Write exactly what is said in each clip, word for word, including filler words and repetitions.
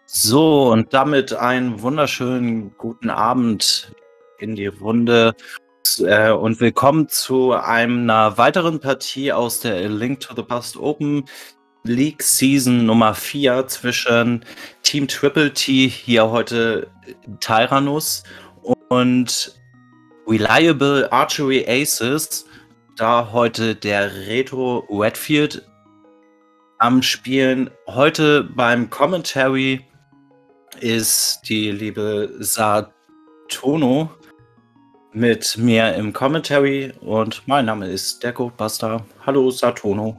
So, und damit einen wunderschönen guten Abend in die Runde äh, und willkommen zu einer weiteren Partie aus der A Link to the Past Open League Season Nummer vier zwischen Team Triple T, hier heute Tyrannus, und Reliable Archery Aces, da heute der Retro Redfield am Spielen. Heute beim Commentary ist die liebe Satono mit mir im Commentary und mein Name ist der Goatbuster. Hallo Satono.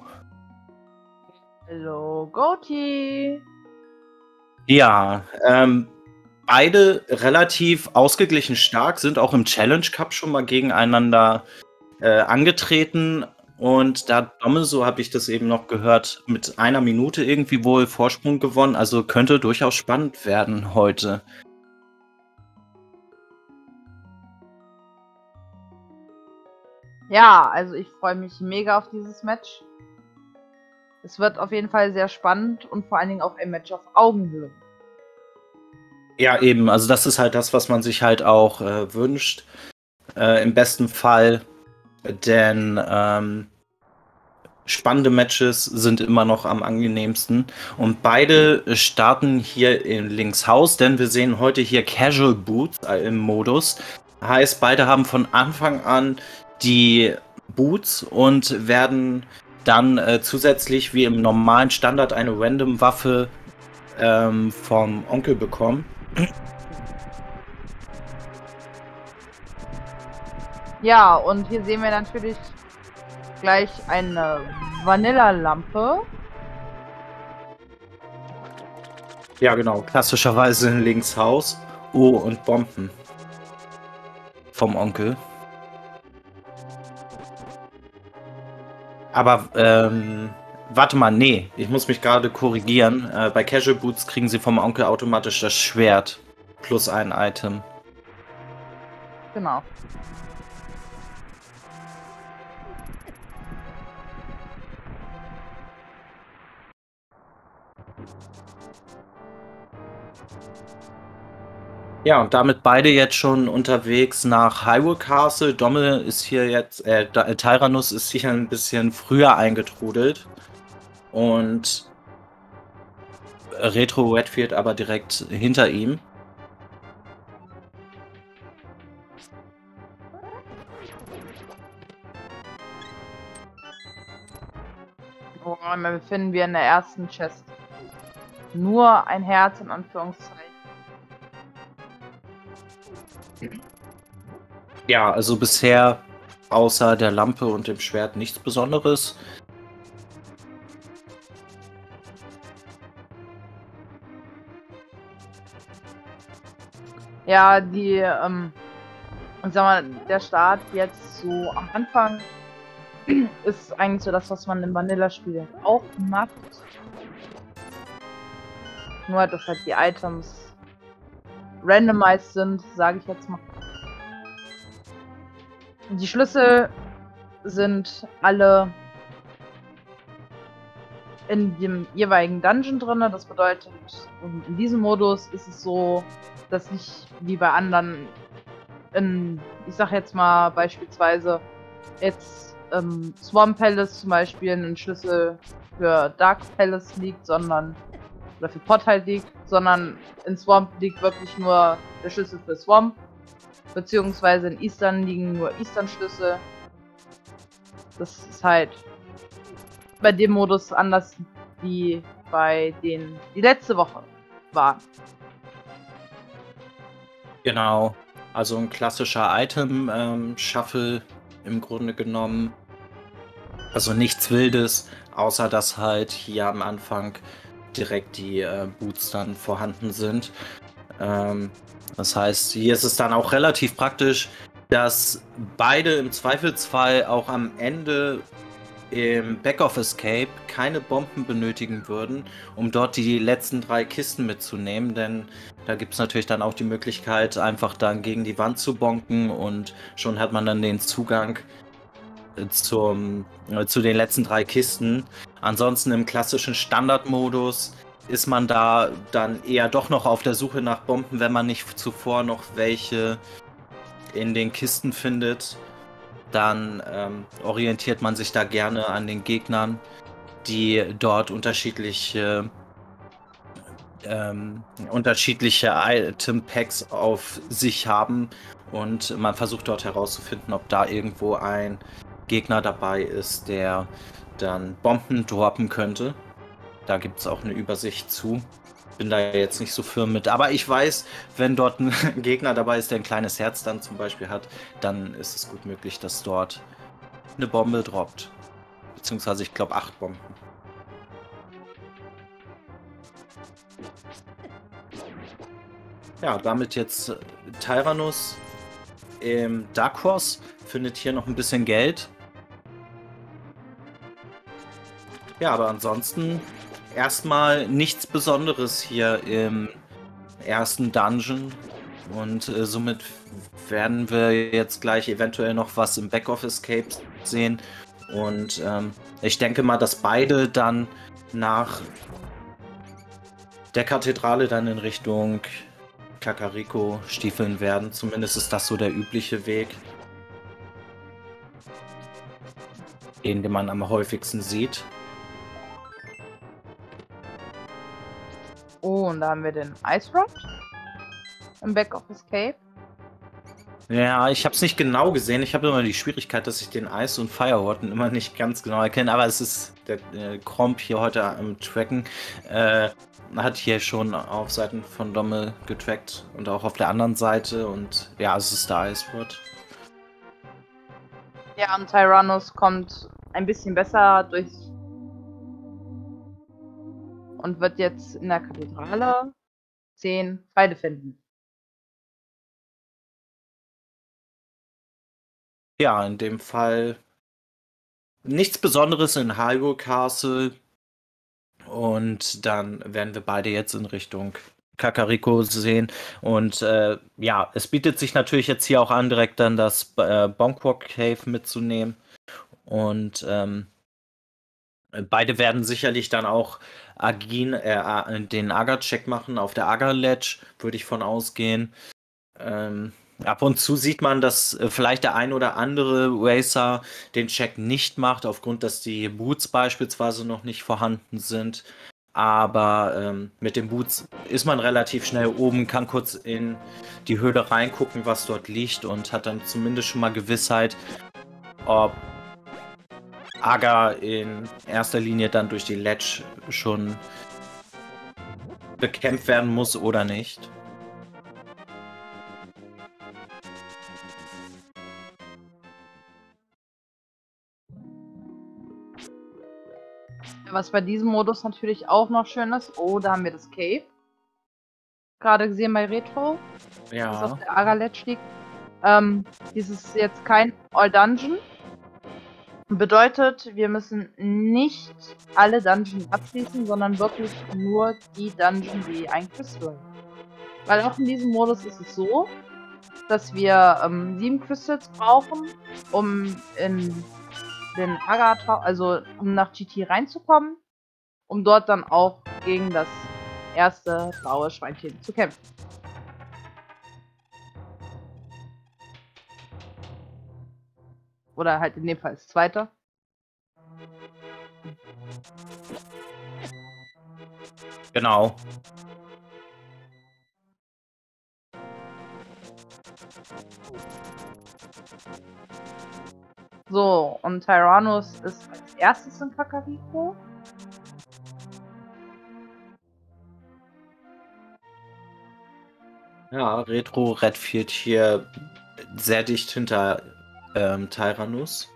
Hallo Goaty. Ja, ähm, beide relativ ausgeglichen stark, sind auch im Challenge Cup schon mal gegeneinander äh, angetreten. Und da Domme, so habe ich das eben noch gehört, mit einer Minute irgendwie wohl Vorsprung gewonnen. Also könnte durchaus spannend werden heute. Ja, also ich freue mich mega auf dieses Match. Es wird auf jeden Fall sehr spannend und vor allen Dingen auch ein Match auf Augenhöhe. Ja, eben. Also das ist halt das, was man sich halt auch äh, wünscht. Äh, im besten Fall. Denn ähm, spannende Matches sind immer noch am angenehmsten. Und beide starten hier in Linkshaus, denn wir sehen heute hier Casual Boots im Modus. Heißt, beide haben von Anfang an die Boots und werden dann äh, zusätzlich wie im normalen Standard eine Random-Waffe ähm, vom Onkel bekommen. Ja, und hier sehen wir natürlich gleich eine Vanilla-Lampe. Ja, genau. Klassischerweise in Linkshaus. Oh, und Bomben. Vom Onkel. Aber, ähm, warte mal, nee. Ich muss mich gerade korrigieren. Äh, bei Casual Boots kriegen sie vom Onkel automatisch das Schwert. Plus ein Item. Genau. Ja, und damit beide jetzt schon unterwegs nach Hyrule Castle. Domme ist hier jetzt, äh, Tyrannus ist hier ein bisschen früher eingetrudelt. Und Retro Redfield aber direkt hinter ihm. Und dann befinden wir in der ersten Chest. Nur ein Herz in Anführungszeichen. Ja, also bisher außer der Lampe und dem Schwert nichts Besonderes. Ja, die, ähm, und sag mal, der Start jetzt so am Anfang ist eigentlich so das, was man im Vanilla-Spiel auch macht. Nur, dass halt die Items randomized sind, sage ich jetzt mal. Die Schlüssel sind alle in dem jeweiligen Dungeon drin. Das bedeutet, in diesem Modus ist es so, dass nicht wie bei anderen, in, ich sag jetzt mal beispielsweise, jetzt ähm, Swamp Palace zum Beispiel einen Schlüssel für Dark Palace liegt, sondern oder für Pot halt liegt, sondern in Swamp liegt wirklich nur der Schlüssel für Swamp, beziehungsweise in Eastern liegen nur Eastern-Schlüssel. Das ist halt bei dem Modus anders wie bei den, die letzte Woche waren. Genau, also ein klassischer Item-Shuffle im Grunde genommen. Also nichts Wildes, außer dass halt hier am Anfang direkt die äh, Boots dann vorhanden sind. Ähm, das heißt, hier ist es dann auch relativ praktisch, dass beide im Zweifelsfall auch am Ende im Back of Escape keine Bomben benötigen würden, um dort die letzten drei Kisten mitzunehmen, denn da gibt es natürlich dann auch die Möglichkeit, einfach dann gegen die Wand zu bonken und schon hat man dann den Zugang zum, äh, zu den letzten drei Kisten. Ansonsten im klassischen Standardmodus ist man da dann eher doch noch auf der Suche nach Bomben, wenn man nicht zuvor noch welche in den Kisten findet. Dann ähm, orientiert man sich da gerne an den Gegnern, die dort unterschiedliche ähm, unterschiedliche Item-Packs auf sich haben und man versucht dort herauszufinden, ob da irgendwo ein Gegner dabei ist, der dann Bomben droppen könnte. Da gibt es auch eine Übersicht zu. Bin da jetzt nicht so firm mit. Aber ich weiß, wenn dort ein Gegner dabei ist, der ein kleines Herz dann zum Beispiel hat, dann ist es gut möglich, dass dort eine Bombe droppt. Beziehungsweise, ich glaube, acht Bomben. Ja, damit jetzt Tyrannus im Dark Cross findet hier noch ein bisschen Geld. Ja, aber ansonsten erstmal nichts Besonderes hier im ersten Dungeon. Und äh, somit werden wir jetzt gleich eventuell noch was im Back of Escape sehen. Und ähm, ich denke mal, dass beide dann nach der Kathedrale dann in Richtung Kakariko stiefeln werden. Zumindest ist das so der übliche Weg, den, den man am häufigsten sieht. Oh, und da haben wir den Ice Rod im Back of Escape. Ja, ich habe es nicht genau gesehen. Ich habe immer die Schwierigkeit, dass ich den Ice- und Fireworden immer nicht ganz genau erkenne. Aber es ist der äh, Kromp hier heute am Tracken. Äh, hat hier schon auf Seiten von Dommel getrackt und auch auf der anderen Seite. Und ja, es ist der Ice Rod. Ja, und Tyrannus kommt ein bisschen besser durch und wird jetzt in der Kathedrale zehn Pfeile finden. Ja, in dem Fall nichts Besonderes in Hyrule Castle. Und dann werden wir beide jetzt in Richtung Kakariko sehen. Und äh, ja, es bietet sich natürlich jetzt hier auch an, direkt dann das äh, Bonkwok Cave mitzunehmen. Und ähm, beide werden sicherlich dann auch Agin, äh, den Agar-Check machen auf der Agar-Ledge, würde ich von ausgehen. Ähm, ab und zu sieht man, dass äh, vielleicht der ein oder andere Racer den Check nicht macht, aufgrund, dass die Boots beispielsweise noch nicht vorhanden sind. Aber ähm, mit den Boots ist man relativ schnell oben, kann kurz in die Höhle reingucken, was dort liegt und hat dann zumindest schon mal Gewissheit, ob Agar in erster Linie dann durch die Ledge schon bekämpft werden muss oder nicht. Was bei diesem Modus natürlich auch noch schön ist, oh, da haben wir das Cave. Gerade gesehen bei Retro, Ja. das auf der Agar-Ledge liegt. Ähm, dies ist jetzt kein All-Dungeon. Bedeutet, wir müssen nicht alle Dungeons abschließen, sondern wirklich nur die Dungeon, die ein Crystal. Weil auch in diesem Modus ist es so, dass wir ähm, sieben Crystals brauchen, um in den Agar, also um nach G T reinzukommen, um dort dann auch gegen das erste blaue Schweinchen zu kämpfen. Oder halt in dem Fall das zweite. Genau. So, und Tyrannus ist als erstes in Kakariko. Ja, Retro Redfield hier sehr dicht hinter ähm, Tyrannus.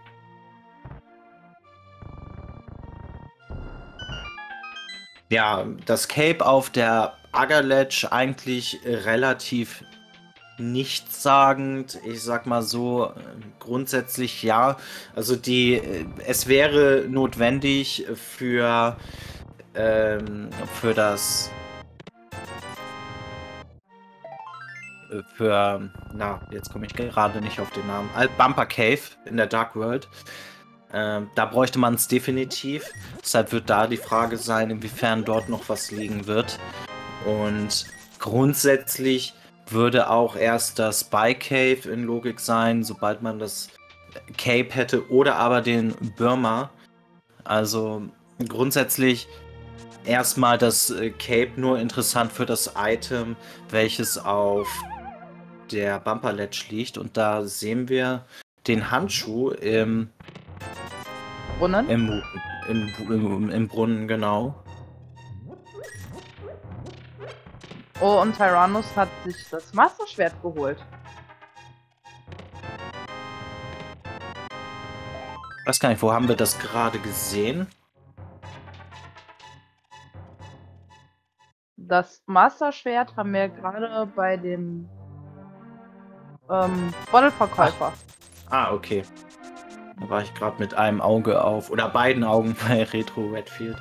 Ja, das Cape auf der Agar Ledge eigentlich relativ nichtssagend. Ich sag mal so, grundsätzlich ja. Also die, es wäre notwendig für, ähm, für das für, na, jetzt komme ich gerade nicht auf den Namen, Bumper Cave in der Dark World. Ähm, da bräuchte man es definitiv. Deshalb wird da die Frage sein, inwiefern dort noch was liegen wird. Und grundsätzlich würde auch erst das Spy Cave in Logik sein, sobald man das Cape hätte oder aber den Birma. Also grundsätzlich erstmal das äh, Cape nur interessant für das Item, welches auf der Bumper Ledge liegt. Und da sehen wir den Handschuh im, Brunnen? im, im, im, im Brunnen, genau. Oh, und Tyrannus hat sich das Masterschwert geholt. Ich weiß gar nicht, wo haben wir das gerade gesehen? Das Masterschwert haben wir gerade bei dem ähm, Bottle-Verkäufer. Ah, okay. Da war ich gerade mit einem Auge auf, oder beiden Augen bei Retro Redfield.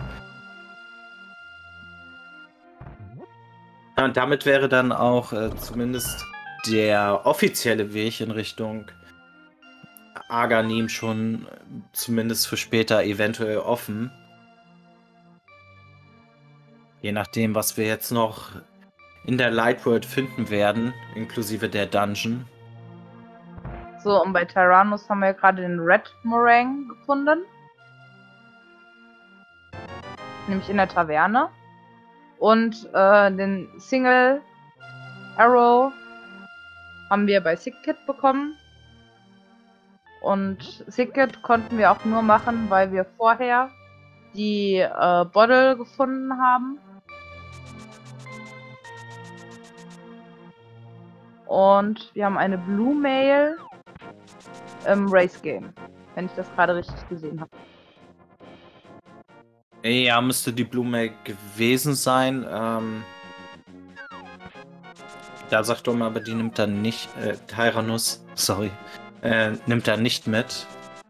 Ja, und damit wäre dann auch äh, zumindest der offizielle Weg in Richtung Arganim schon äh, zumindest für später eventuell offen. Je nachdem, was wir jetzt noch in der Light World finden werden, inklusive der Dungeon. So, und bei Tyrannus haben wir gerade den Red Meringue gefunden. Nämlich in der Taverne. Und äh, den Single Arrow haben wir bei Sickit bekommen. Und Sickit konnten wir auch nur machen, weil wir vorher die äh, Bottle gefunden haben. Und wir haben eine Blue Mail im Race Game, wenn ich das gerade richtig gesehen habe. Ja, müsste die Blume gewesen sein. Ähm, da sagt Dom, aber die nimmt dann nicht, äh, Tyrannus, sorry, äh, nimmt er nicht mit.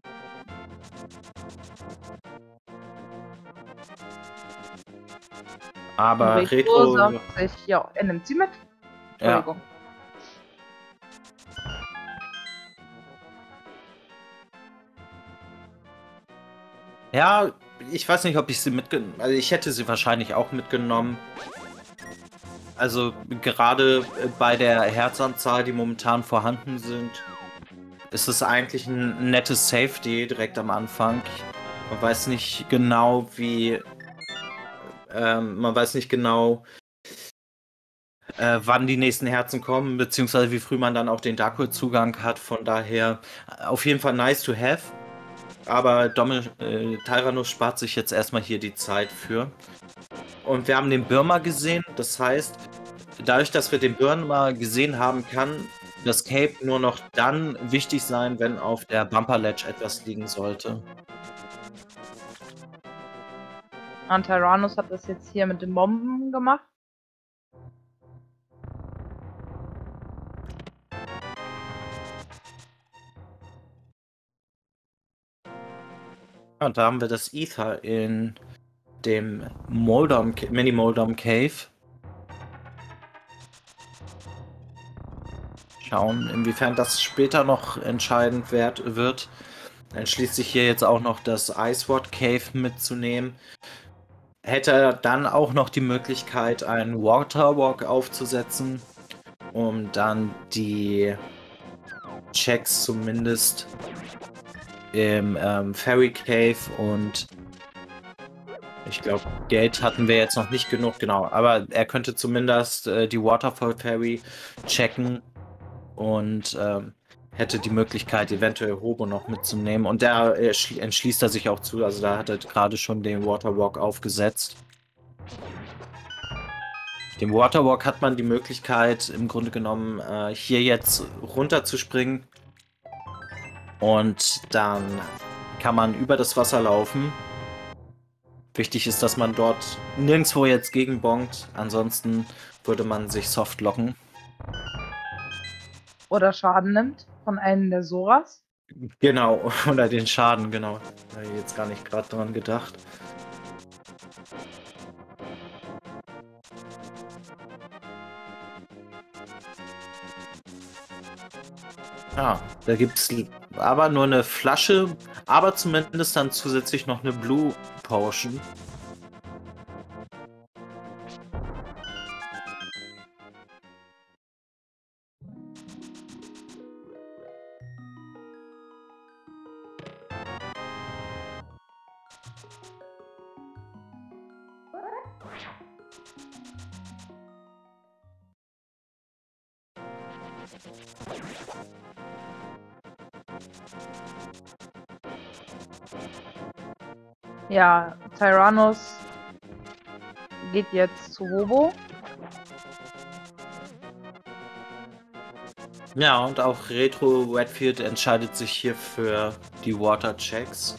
Aber Retro, Retro, sagt sich, ja, er nimmt sie mit. ja. Entschuldigung. Ja, ich weiß nicht, ob ich sie mitgenommen, also ich hätte sie wahrscheinlich auch mitgenommen. Also gerade bei der Herzanzahl, die momentan vorhanden sind, ist es eigentlich ein nettes Safety direkt am Anfang. Man weiß nicht genau, wie, ähm, man weiß nicht genau, äh, wann die nächsten Herzen kommen, beziehungsweise wie früh man dann auch den Darkwood-Zugang hat. Von daher auf jeden Fall nice to have. Aber Dommel, äh, Tyrannus spart sich jetzt erstmal hier die Zeit für. Und wir haben den Birma gesehen. Das heißt, dadurch, dass wir den Birma gesehen haben, kann das Cape nur noch dann wichtig sein, wenn auf der Bumper Ledge etwas liegen sollte. Und Tyrannus hat das jetzt hier mit den Bomben gemacht. Und da haben wir das Ether in dem Moldom, Mini Moldom Cave. Schauen, inwiefern das später noch entscheidend wert wird. Dann schließt sich hier jetzt auch noch das Iceward Cave mitzunehmen. Hätte er dann auch noch die Möglichkeit, einen Waterwalk aufzusetzen, um dann die Checks zumindest im ähm, Fairy Cave und ich glaube, Geld hatten wir jetzt noch nicht genug, genau. Aber er könnte zumindest äh, die Waterfall Fairy checken und ähm, hätte die Möglichkeit, eventuell Hobo noch mitzunehmen. Und da äh, entschließt er sich auch zu. Also da hat er gerade schon den Waterwalk aufgesetzt. Dem Waterwalk hat man die Möglichkeit, im Grunde genommen äh, hier jetzt runter zu springen. Und dann kann man über das Wasser laufen. Wichtig ist, dass man dort nirgendwo jetzt gegenbonkt. Ansonsten würde man sich soft locken. Oder Schaden nimmt von einem der Soras. Genau, oder den Schaden, genau. Da habe ich jetzt gar nicht gerade dran gedacht. Ah, da gibt es aber nur eine Flasche, aber zumindest dann zusätzlich noch eine Blue Potion. Ja, Tyrannus geht jetzt zu Robo. Ja, und auch Retro Redfield entscheidet sich hier für die Water Checks.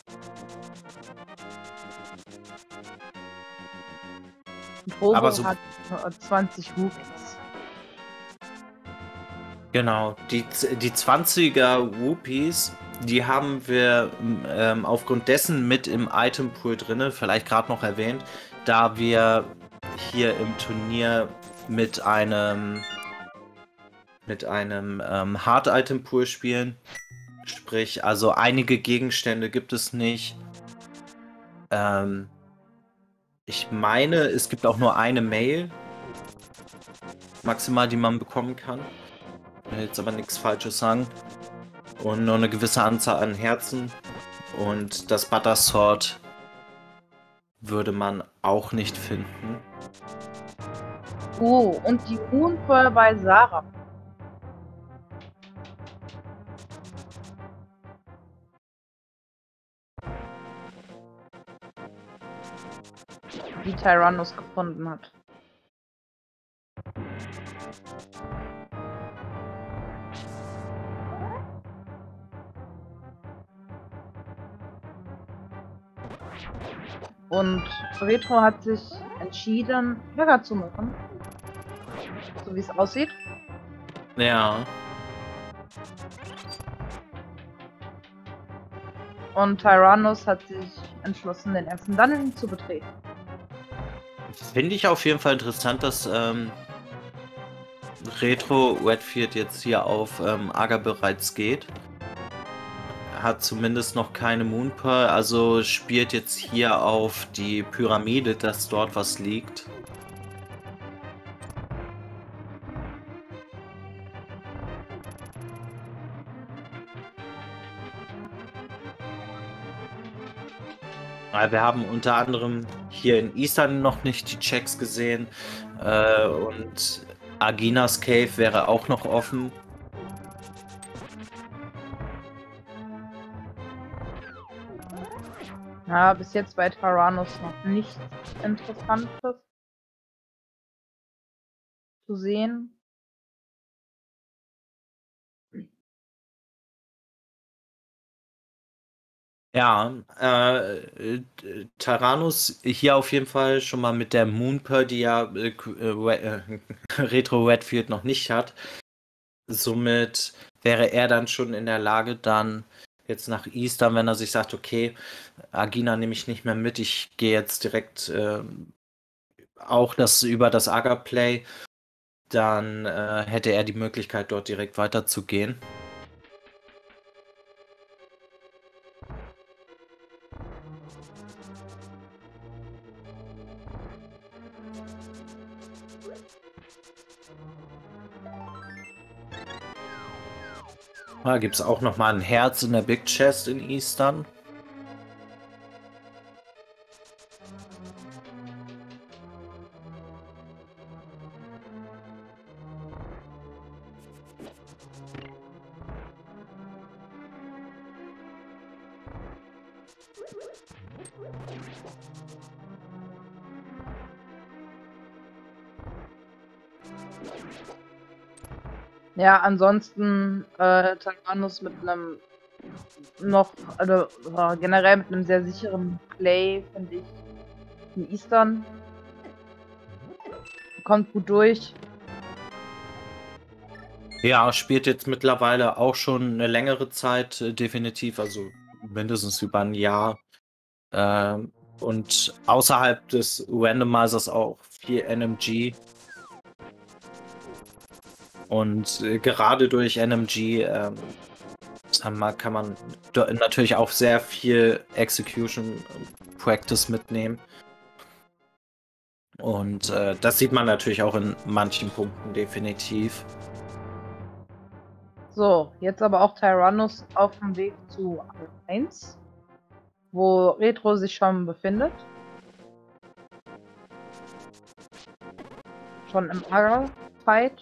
Robo Aber so- hat zwanzig Rupees. Genau, die, die zwanziger Rupees, die haben wir ähm, aufgrund dessen mit im Itempool drin, vielleicht gerade noch erwähnt, da wir hier im Turnier mit einem mit einem ähm, Hard-Item-Pool spielen. Sprich, also einige Gegenstände gibt es nicht. Ähm, ich meine, es gibt auch nur eine Mail, maximal, die man bekommen kann. Ich will jetzt aber nichts Falsches sagen. Und nur eine gewisse Anzahl an Herzen. Und das Butter Sword würde man auch nicht finden. Oh, und die Moonpearl bei Sarah. Die Tyrannus gefunden hat. Und Retro hat sich entschieden, Höcker zu machen. So wie es aussieht. Ja. Und Tyrannus hat sich entschlossen, den ersten Dungeon zu betreten. Finde ich auf jeden Fall interessant, dass ähm, Retro Redfield jetzt hier auf ähm, Agar bereits geht. Hat zumindest noch keine Moonpearl, also spielt jetzt hier auf die Pyramide, dass dort was liegt. Wir haben unter anderem hier in Eastern noch nicht die Checks gesehen äh, und Aginas Cave wäre auch noch offen. Ja, bis jetzt bei Tyrannus noch nichts Interessantes zu sehen. Ja, äh, Tyrannus hier auf jeden Fall schon mal mit der Moonpearl, die ja äh, äh, Retro Redfield noch nicht hat. Somit wäre er dann schon in der Lage, dann jetzt nach Eastern, wenn er sich sagt, okay, Agina nehme ich nicht mehr mit, ich gehe jetzt direkt äh, auch das über das Agar-Play, dann äh, hätte er die Möglichkeit, dort direkt weiterzugehen. Da gibt es auch nochmal ein Herz in der Big Chest in Eastern. Ja, ansonsten äh, Tyrannus mit einem noch, also äh, generell mit einem sehr sicheren Play, finde ich, in Eastern. Kommt gut durch. Ja, spielt jetzt mittlerweile auch schon eine längere Zeit, äh, definitiv, also mindestens über ein Jahr. Ähm, und außerhalb des Randomizers auch viel N M G. Und äh, gerade durch N M G ähm, kann man, kann man natürlich auch sehr viel Execution Practice mitnehmen. Und äh, das sieht man natürlich auch in manchen Punkten definitiv. So, jetzt aber auch Tyrannus auf dem Weg zu eins, wo Retro sich schon befindet. Schon im Agra-Fight.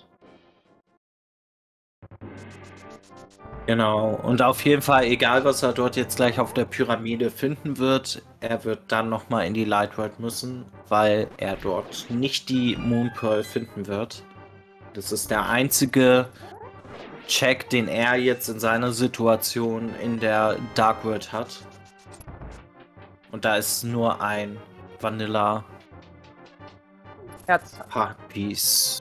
Genau, und auf jeden Fall, egal was er dort jetzt gleich auf der Pyramide finden wird, er wird dann nochmal in die Light World müssen, weil er dort nicht die Moon Pearl finden wird. Das ist der einzige Check, den er jetzt in seiner Situation in der Dark World hat. Und da ist nur ein Vanilla Herz. Piece.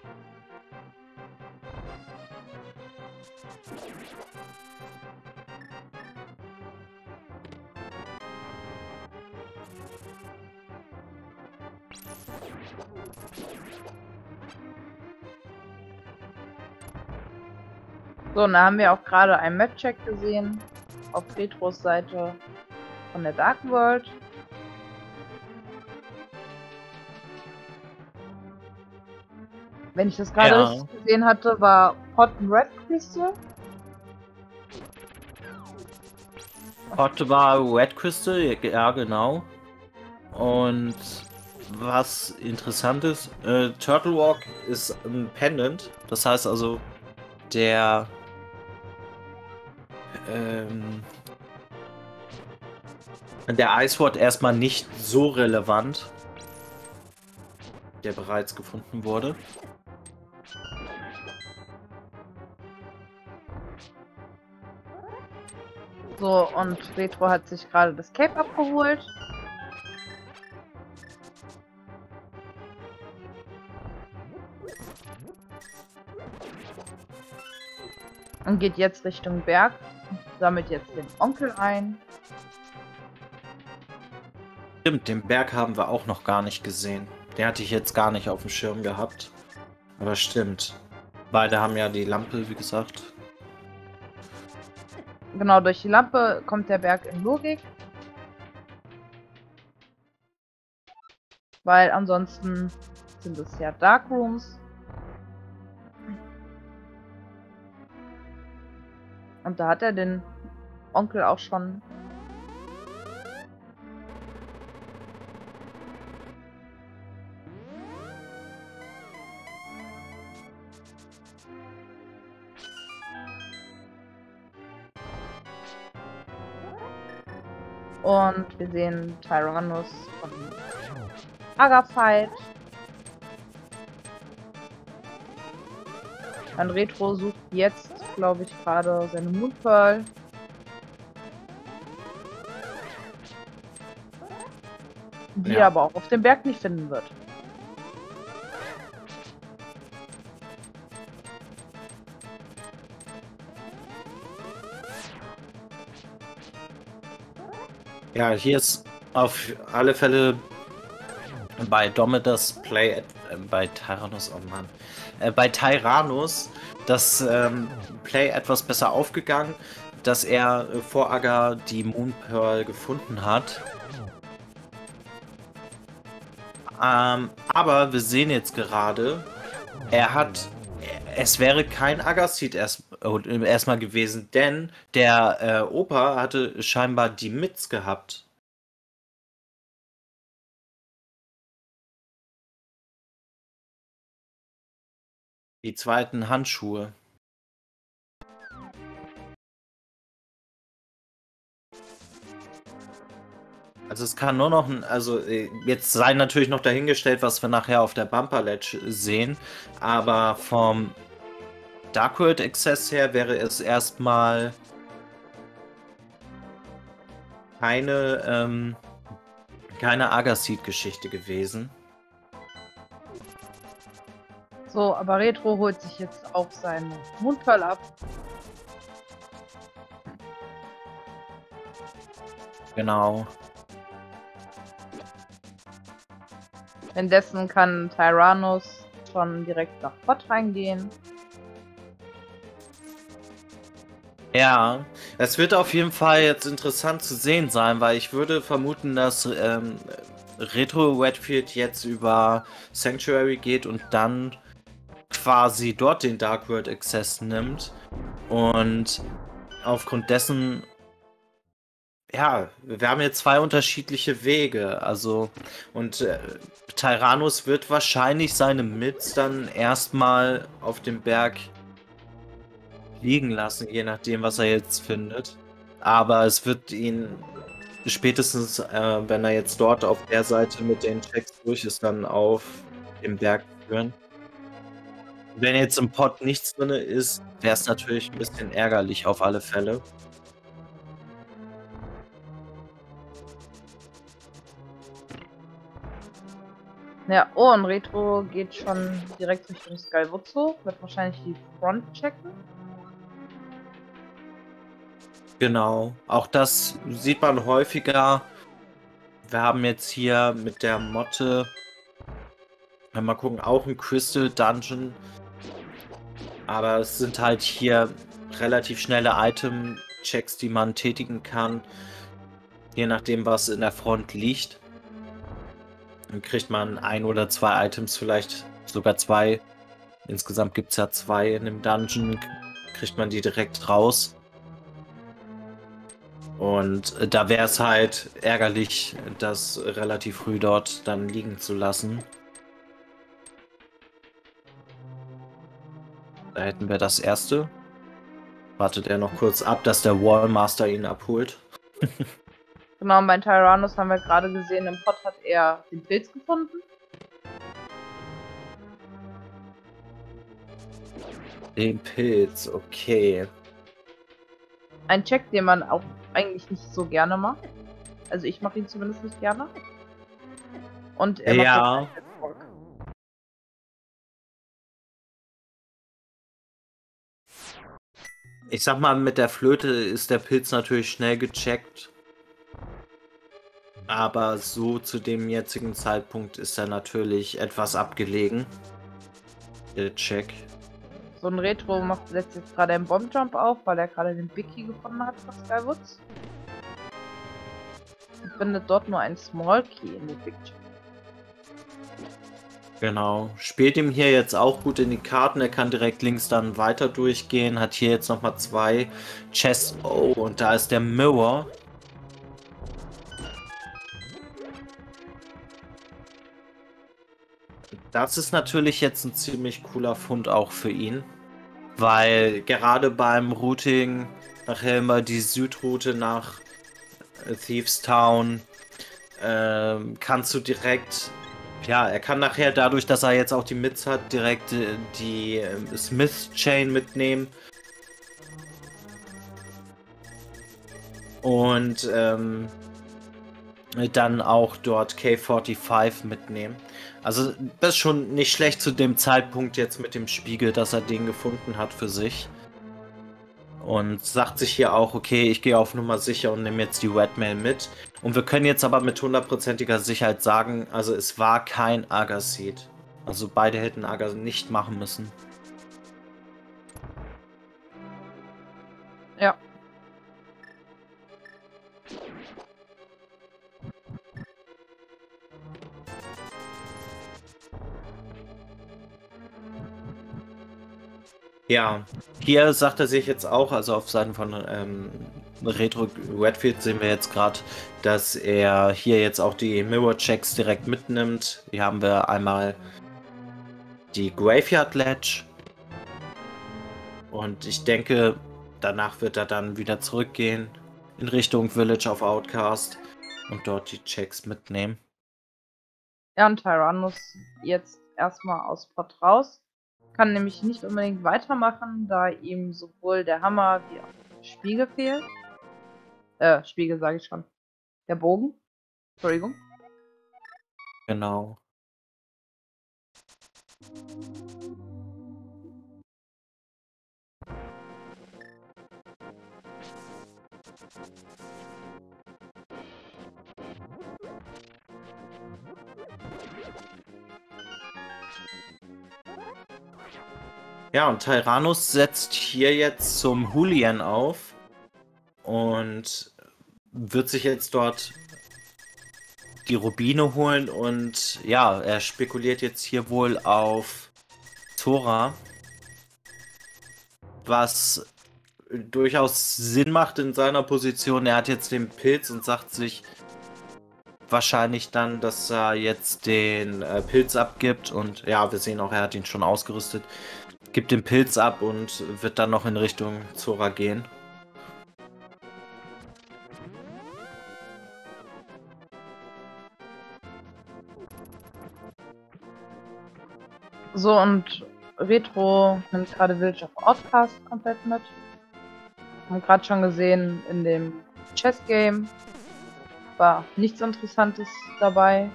So, und da haben wir auch gerade einen Map-Check gesehen auf Retros Seite von der Dark World. Wenn ich das gerade Ja. richtig gesehen hatte, war Hot Red Crystal. Hot war Red Crystal, ja genau. Und was interessant ist, äh, Turtle Walk ist ein Pendant. Das heißt also, der ähm, der Ice Ward erstmal nicht so relevant, der bereits gefunden wurde. So, und Retro hat sich gerade das Cape abgeholt. Und geht jetzt Richtung Berg. Sammelt jetzt den Onkel ein. Stimmt, den Berg haben wir auch noch gar nicht gesehen. Den hatte ich jetzt gar nicht auf dem Schirm gehabt. Aber stimmt. Beide haben ja die Lampe, wie gesagt. Genau, durch die Lampe kommt der Berg in Logik. Weil ansonsten sind es ja Dark Rooms. Und da hat er den Onkel auch schon. Und wir sehen Tyrannus von Agra-Fight. Ein Retro sucht jetzt, glaube ich, gerade seine Moon Pearl. Die Ja. er aber auch auf dem Berg nicht finden wird. Ja, hier ist auf alle Fälle bei Domidas Play, äh, bei Tyrannus, oh Mann, äh, bei Tyrannus das ähm, Play etwas besser aufgegangen, dass er äh, vor Agra die Moon Pearl gefunden hat. Ähm, aber wir sehen jetzt gerade, er hat, es wäre kein Agassid erst, äh, erstmal gewesen, denn der äh, Opa hatte scheinbar die Mitz gehabt. Die zweiten Handschuhe. Also es kann nur noch ein, also äh, jetzt sei natürlich noch dahingestellt, was wir nachher auf der Bumper Ledge sehen, aber vom Dark World Access her wäre es erstmal keine, ähm, keine Agassid-Geschichte gewesen. So, aber Retro holt sich jetzt auch seine Moon Pearl ab. Genau. Indessen kann Tyrannus schon direkt nach Bot reingehen. Ja, es wird auf jeden Fall jetzt interessant zu sehen sein, weil ich würde vermuten, dass ähm, Retro Redfield jetzt über Sanctuary geht und dann quasi dort den Dark World Access nimmt. Und aufgrund dessen, ja, wir haben jetzt zwei unterschiedliche Wege. Also, und äh, Tyrannus wird wahrscheinlich seine Mits dann erstmal auf dem Berg liegen lassen, je nachdem, was er jetzt findet. Aber es wird ihn spätestens, äh, wenn er jetzt dort auf der Seite mit den Checks durch ist, dann auf den Berg führen. Wenn jetzt im Pod nichts drin ist, wäre es natürlich ein bisschen ärgerlich auf alle Fälle. Ja, oh, und Retro geht schon direkt Richtung Skywutzo. Wird wahrscheinlich die Front checken. Genau. Auch das sieht man häufiger. Wir haben jetzt hier mit der Motte, mal gucken, auch ein Crystal Dungeon. Aber es sind halt hier relativ schnelle Item-Checks, die man tätigen kann. Je nachdem, was in der Front liegt. Dann kriegt man ein oder zwei Items, vielleicht sogar zwei. Insgesamt gibt es ja zwei in dem Dungeon. Kriegt man die direkt raus. Und äh, da wäre es halt ärgerlich, das relativ früh dort dann liegen zu lassen. Da hätten wir das erste. Wartet er noch kurz ab, dass der Wallmaster ihn abholt. Genau, und bei Tyrannus haben wir gerade gesehen, im Pod hat er den Pilz gefunden. Den Pilz, okay. Ein Check, den man auch eigentlich nicht so gerne macht. Also ich mache ihn zumindest nicht gerne. Und er Ja. macht Erfolg. Ich sag mal, mit der Flöte ist der Pilz natürlich schnell gecheckt. Aber so zu dem jetzigen Zeitpunkt ist er natürlich etwas abgelegen. Der Check. So ein Retro macht, setzt jetzt gerade einen Bombjump auf, weil er gerade den Big Key gefunden hat von Skywoods. Und findet dort nur einen Small Key in der Picture. Genau. Spielt ihm hier jetzt auch gut in die Karten. Er kann direkt links dann weiter durchgehen. Hat hier jetzt nochmal zwei Chests. Oh, und da ist der Mirror. Das ist natürlich jetzt ein ziemlich cooler Fund auch für ihn. Weil gerade beim Routing nachher immer die Südroute nach Thieves Town äh, kannst du direkt, ja, er kann nachher dadurch, dass er jetzt auch die Mits hat, direkt äh, die äh, Smith Chain mitnehmen. Und ähm, dann auch dort K fünfundvierzig mitnehmen. Also das ist schon nicht schlecht zu dem Zeitpunkt jetzt mit dem Spiegel, dass er den gefunden hat für sich. Und sagt sich hier auch, okay, ich gehe auf Nummer sicher und nehme jetzt die Redmail mit. Und wir können jetzt aber mit hundertprozentiger Sicherheit sagen, also es war kein Agarseed. Also beide hätten Agar nicht machen müssen. Ja. Ja, hier sagt er sich jetzt auch, also auf Seiten von ähm, Retro Redfield sehen wir jetzt gerade, dass er hier jetzt auch die Mirror-Checks direkt mitnimmt. Hier haben wir einmal die Graveyard Ledge. Und ich denke, danach wird er dann wieder zurückgehen in Richtung Village of Outcast und dort die Checks mitnehmen. Ja, und Tyrannus jetzt erstmal aus Pod raus. Kann nämlich nicht unbedingt weitermachen, da ihm sowohl der Hammer wie auch der Spiegel fehlt. Äh, Spiegel sage ich schon. Der Bogen. Entschuldigung. Genau. Ja, und Tyrannus setzt hier jetzt zum Julian auf und wird sich jetzt dort die Rubine holen und ja, er spekuliert jetzt hier wohl auf Zora, was durchaus Sinn macht in seiner Position. Er hat jetzt den Pilz und sagt sich wahrscheinlich dann, dass er jetzt den äh, Pilz abgibt und ja, wir sehen auch, er hat ihn schon ausgerüstet. Gibt den Pilz ab und wird dann noch in Richtung Zora gehen. So, und Retro nimmt gerade Village of Outcast komplett mit. Haben gerade schon gesehen, in dem Chess Game war nichts Interessantes dabei.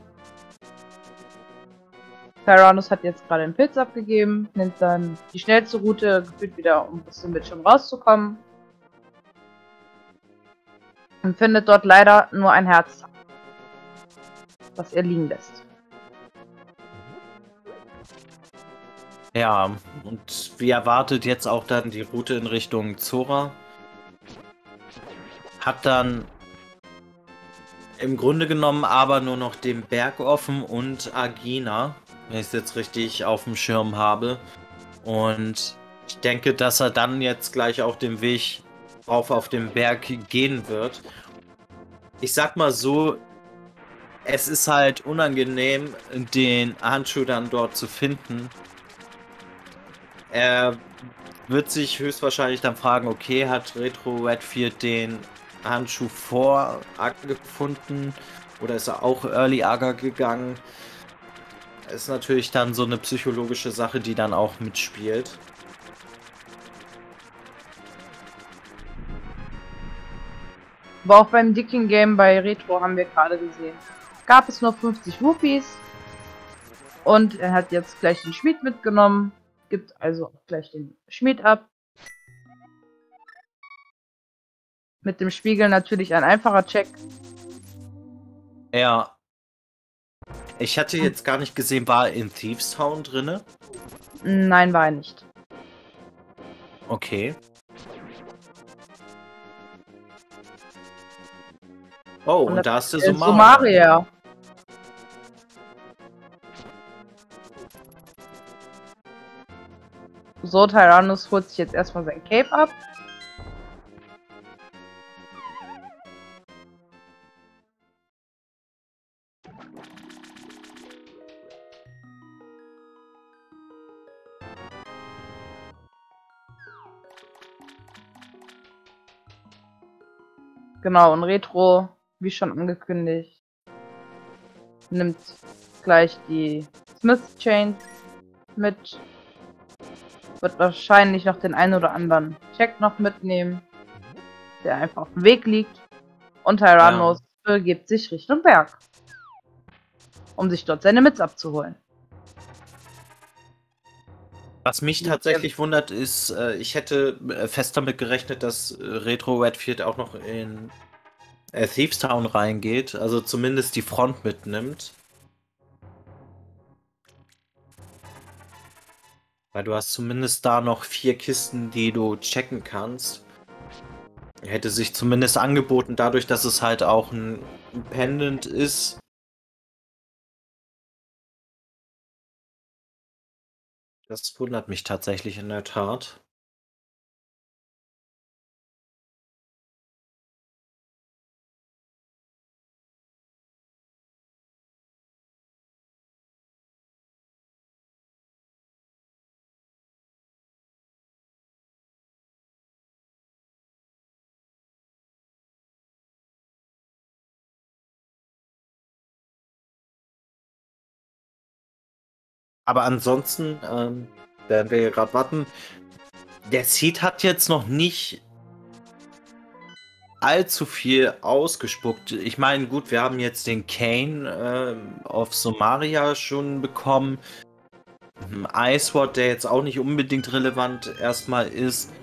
Tyrannus hat jetzt gerade den Pilz abgegeben, nimmt dann die schnellste Route gefühlt wieder, um aus dem Bildschirm rauszukommen. Und findet dort leider nur ein Herz, was er liegen lässt. Ja, und wie erwartet jetzt auch dann die Route in Richtung Zora. Hat dann im Grunde genommen aber nur noch den Berg offen und Agina, wenn ich es jetzt richtig auf dem Schirm habe. Und ich denke, dass er dann jetzt gleich auch den Weg rauf auf den Berg gehen wird. Ich sag mal so, es ist halt unangenehm, den Handschuh dann dort zu finden. Er wird sich höchstwahrscheinlich dann fragen, okay, hat Retro Redfield den Handschuh vor Aga gefunden oder ist er auch Early Aga gegangen? Ist natürlich dann so eine psychologische Sache, die dann auch mitspielt. Aber auch beim Dicking Game bei Retro haben wir gerade gesehen, gab es nur fünfzig Rupees und er hat jetzt gleich den Schmied mitgenommen, gibt also auch gleich den Schmied ab. Mit dem Spiegel natürlich ein einfacher Check. Ja. Ich hatte jetzt gar nicht gesehen, war er in Thieves Town drinne? Nein, war er nicht. Okay. Oh, und, und da ist der Somaria. Somaria. So, Tyrannus holt sich jetzt erstmal sein Cape ab. Genau, und Retro, wie schon angekündigt, nimmt gleich die Smith Chain mit. Wird wahrscheinlich noch den einen oder anderen Check noch mitnehmen, der einfach auf dem Weg liegt. Und Tyrannus ja. begibt sich Richtung Berg, um sich dort seine Mitz abzuholen. Was mich tatsächlich wundert ist, äh, ich hätte fest damit gerechnet, dass Retro Redfield auch noch in äh, Thieves Town reingeht, also zumindest die Front mitnimmt. Weil du hast zumindest da noch vier Kisten, die du checken kannst. Hätte sich zumindest angeboten, dadurch, dass es halt auch ein Pendant ist. Das wundert mich tatsächlich in der Tat. Aber ansonsten, ähm, werden wir hier gerade warten. Der Seed hat jetzt noch nicht allzu viel ausgespuckt. Ich meine, gut, wir haben jetzt den Kane äh, auf Somaria schon bekommen. Iceward, der jetzt auch nicht unbedingt relevant erstmal ist.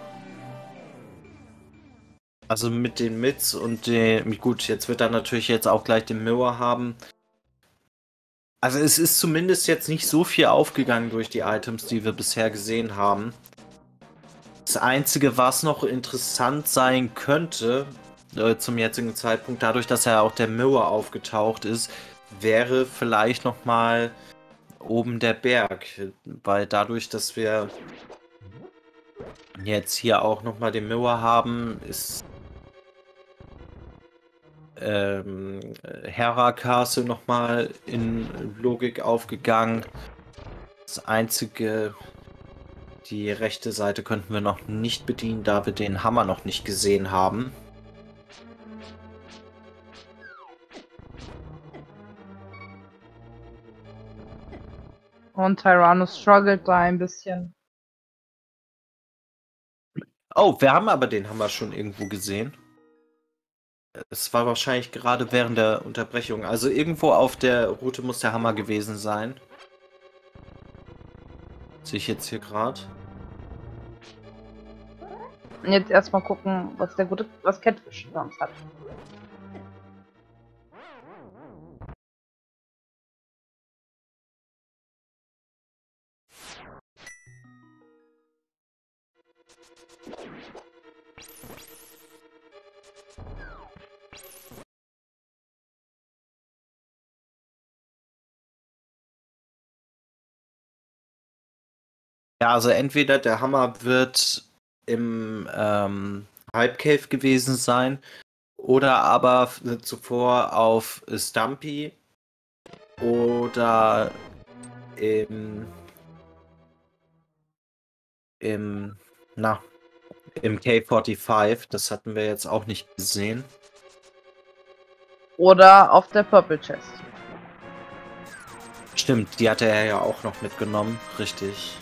Also mit den Mits und den... Gut, jetzt wird er natürlich jetzt auch gleich den Mirror haben. Also es ist zumindest jetzt nicht so viel aufgegangen durch die Items, die wir bisher gesehen haben. Das Einzige, was noch interessant sein könnte, äh, zum jetzigen Zeitpunkt, dadurch, dass ja auch der Mirror aufgetaucht ist, wäre vielleicht nochmal oben der Berg. Weil dadurch, dass wir jetzt hier auch nochmal den Mirror haben, ist ähm, Hera Castle nochmal in Logik aufgegangen. Das einzige, die rechte Seite könnten wir noch nicht bedienen, da wir den Hammer noch nicht gesehen haben. Und Tyrannus struggelt da ein bisschen. Oh, wir haben aber den Hammer schon irgendwo gesehen. Es war wahrscheinlich gerade während der Unterbrechung. Also irgendwo auf der Route muss der Hammer gewesen sein. Sehe ich jetzt hier gerade. Und jetzt erstmal gucken, was der gute, was Catfish sonst hat. Ja, also entweder der Hammer wird im ähm, Hype Cave gewesen sein oder aber zuvor auf Stumpy oder im im na im K fünfundvierzig. Das hatten wir jetzt auch nicht gesehen. Oder auf der Purple Chest. Stimmt, die hatte er ja auch noch mitgenommen, richtig.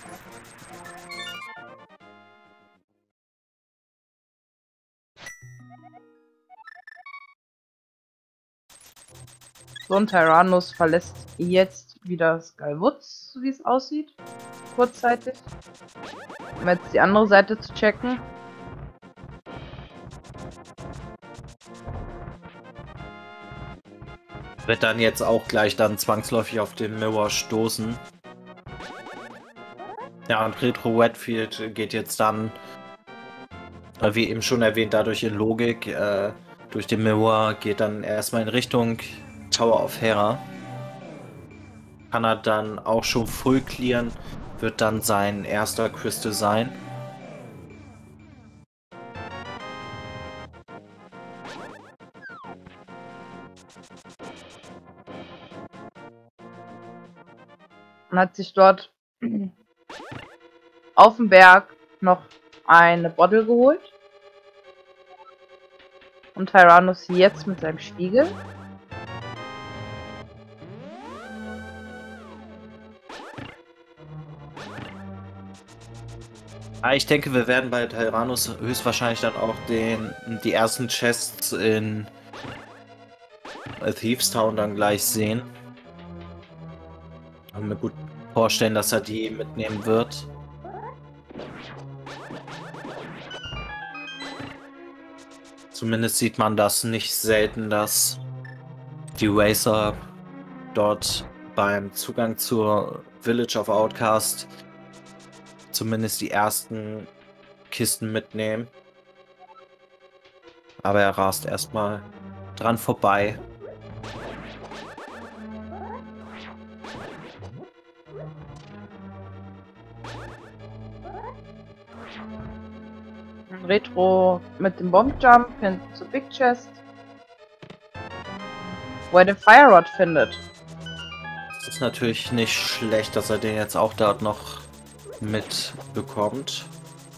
So, und Tyrannus verlässt jetzt wieder Skywoods, so wie es aussieht. Kurzzeitig. Um jetzt die andere Seite zu checken. Wird dann jetzt auch gleich dann zwangsläufig auf den Mirror stoßen. Ja, und Retro Wetfield geht jetzt dann, wie eben schon erwähnt, dadurch in Logik. Äh, durch den Mirror geht dann erstmal in Richtung Tower of Hera. Kann er dann auch schon full clearen, wird dann sein erster Crystal sein. Und hat sich dort auf dem Berg noch eine Bottle geholt. Und Tyrannus jetzt mit seinem Spiegel. Ich denke, wir werden bei Tyrannus höchstwahrscheinlich dann auch den, die ersten Chests in Thieves Town dann gleich sehen. Ich kann mir gut vorstellen, dass er die mitnehmen wird. Zumindest sieht man das nicht selten, dass die Racer dort beim Zugang zur Village of Outcast zumindest die ersten Kisten mitnehmen. Aber er rast erstmal dran vorbei. Retro mit dem Bombjump hin zur Big Chest, wo er den Fire Rod findet. Es ist natürlich nicht schlecht, dass er den jetzt auch dort noch mitbekommt.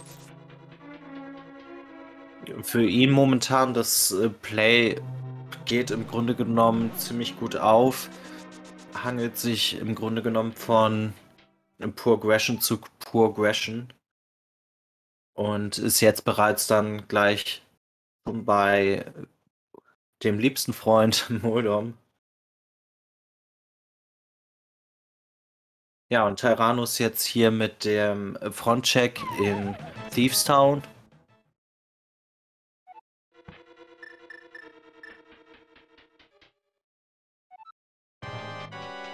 Für ihn momentan das Play geht im Grunde genommen ziemlich gut auf. Hangelt sich im Grunde genommen von Progression zu Progression. Und ist jetzt bereits dann gleich bei dem liebsten Freund Moldom. Ja, und Tyrannus jetzt hier mit dem Frontcheck in Thieves Town.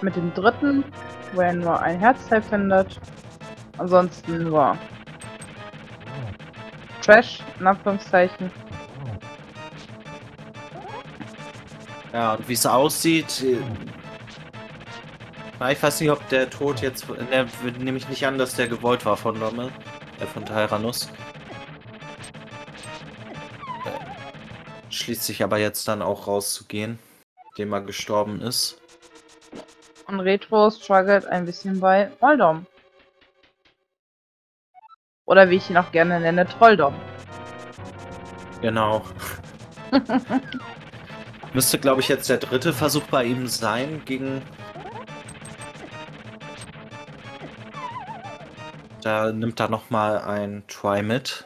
mit dem dritten, wo er nur ein Herzteil findet. Ansonsten nur Trash, in Anführungszeichen. Ja, und wie es aussieht, äh, ich weiß nicht, ob der Tod jetzt, ne, nehme ich nicht an, dass der gewollt war von Lommel, äh, von Tyrannus. Äh, schließt sich aber jetzt dann auch rauszugehen, indem er gestorben ist. Und Retro struggelt ein bisschen bei Moldom. Oder wie ich ihn auch gerne nenne, Trolldom. Genau. Müsste, glaube ich, jetzt der dritte Versuch bei ihm sein gegen... Da nimmt er nochmal ein Try mit.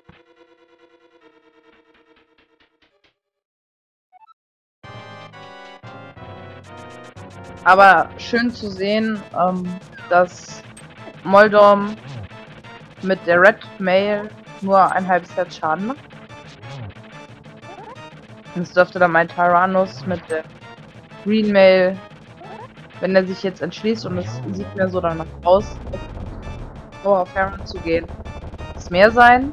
Aber schön zu sehen, ähm, dass Moldom mit der Red Mail nur ein halbes Herz Schaden macht. Jetzt dürfte dann mein Tyrannus mit der Green Mail, wenn er sich jetzt entschließt, und es sieht mir so danach aus, auf Heron zu gehen, es mehr sein.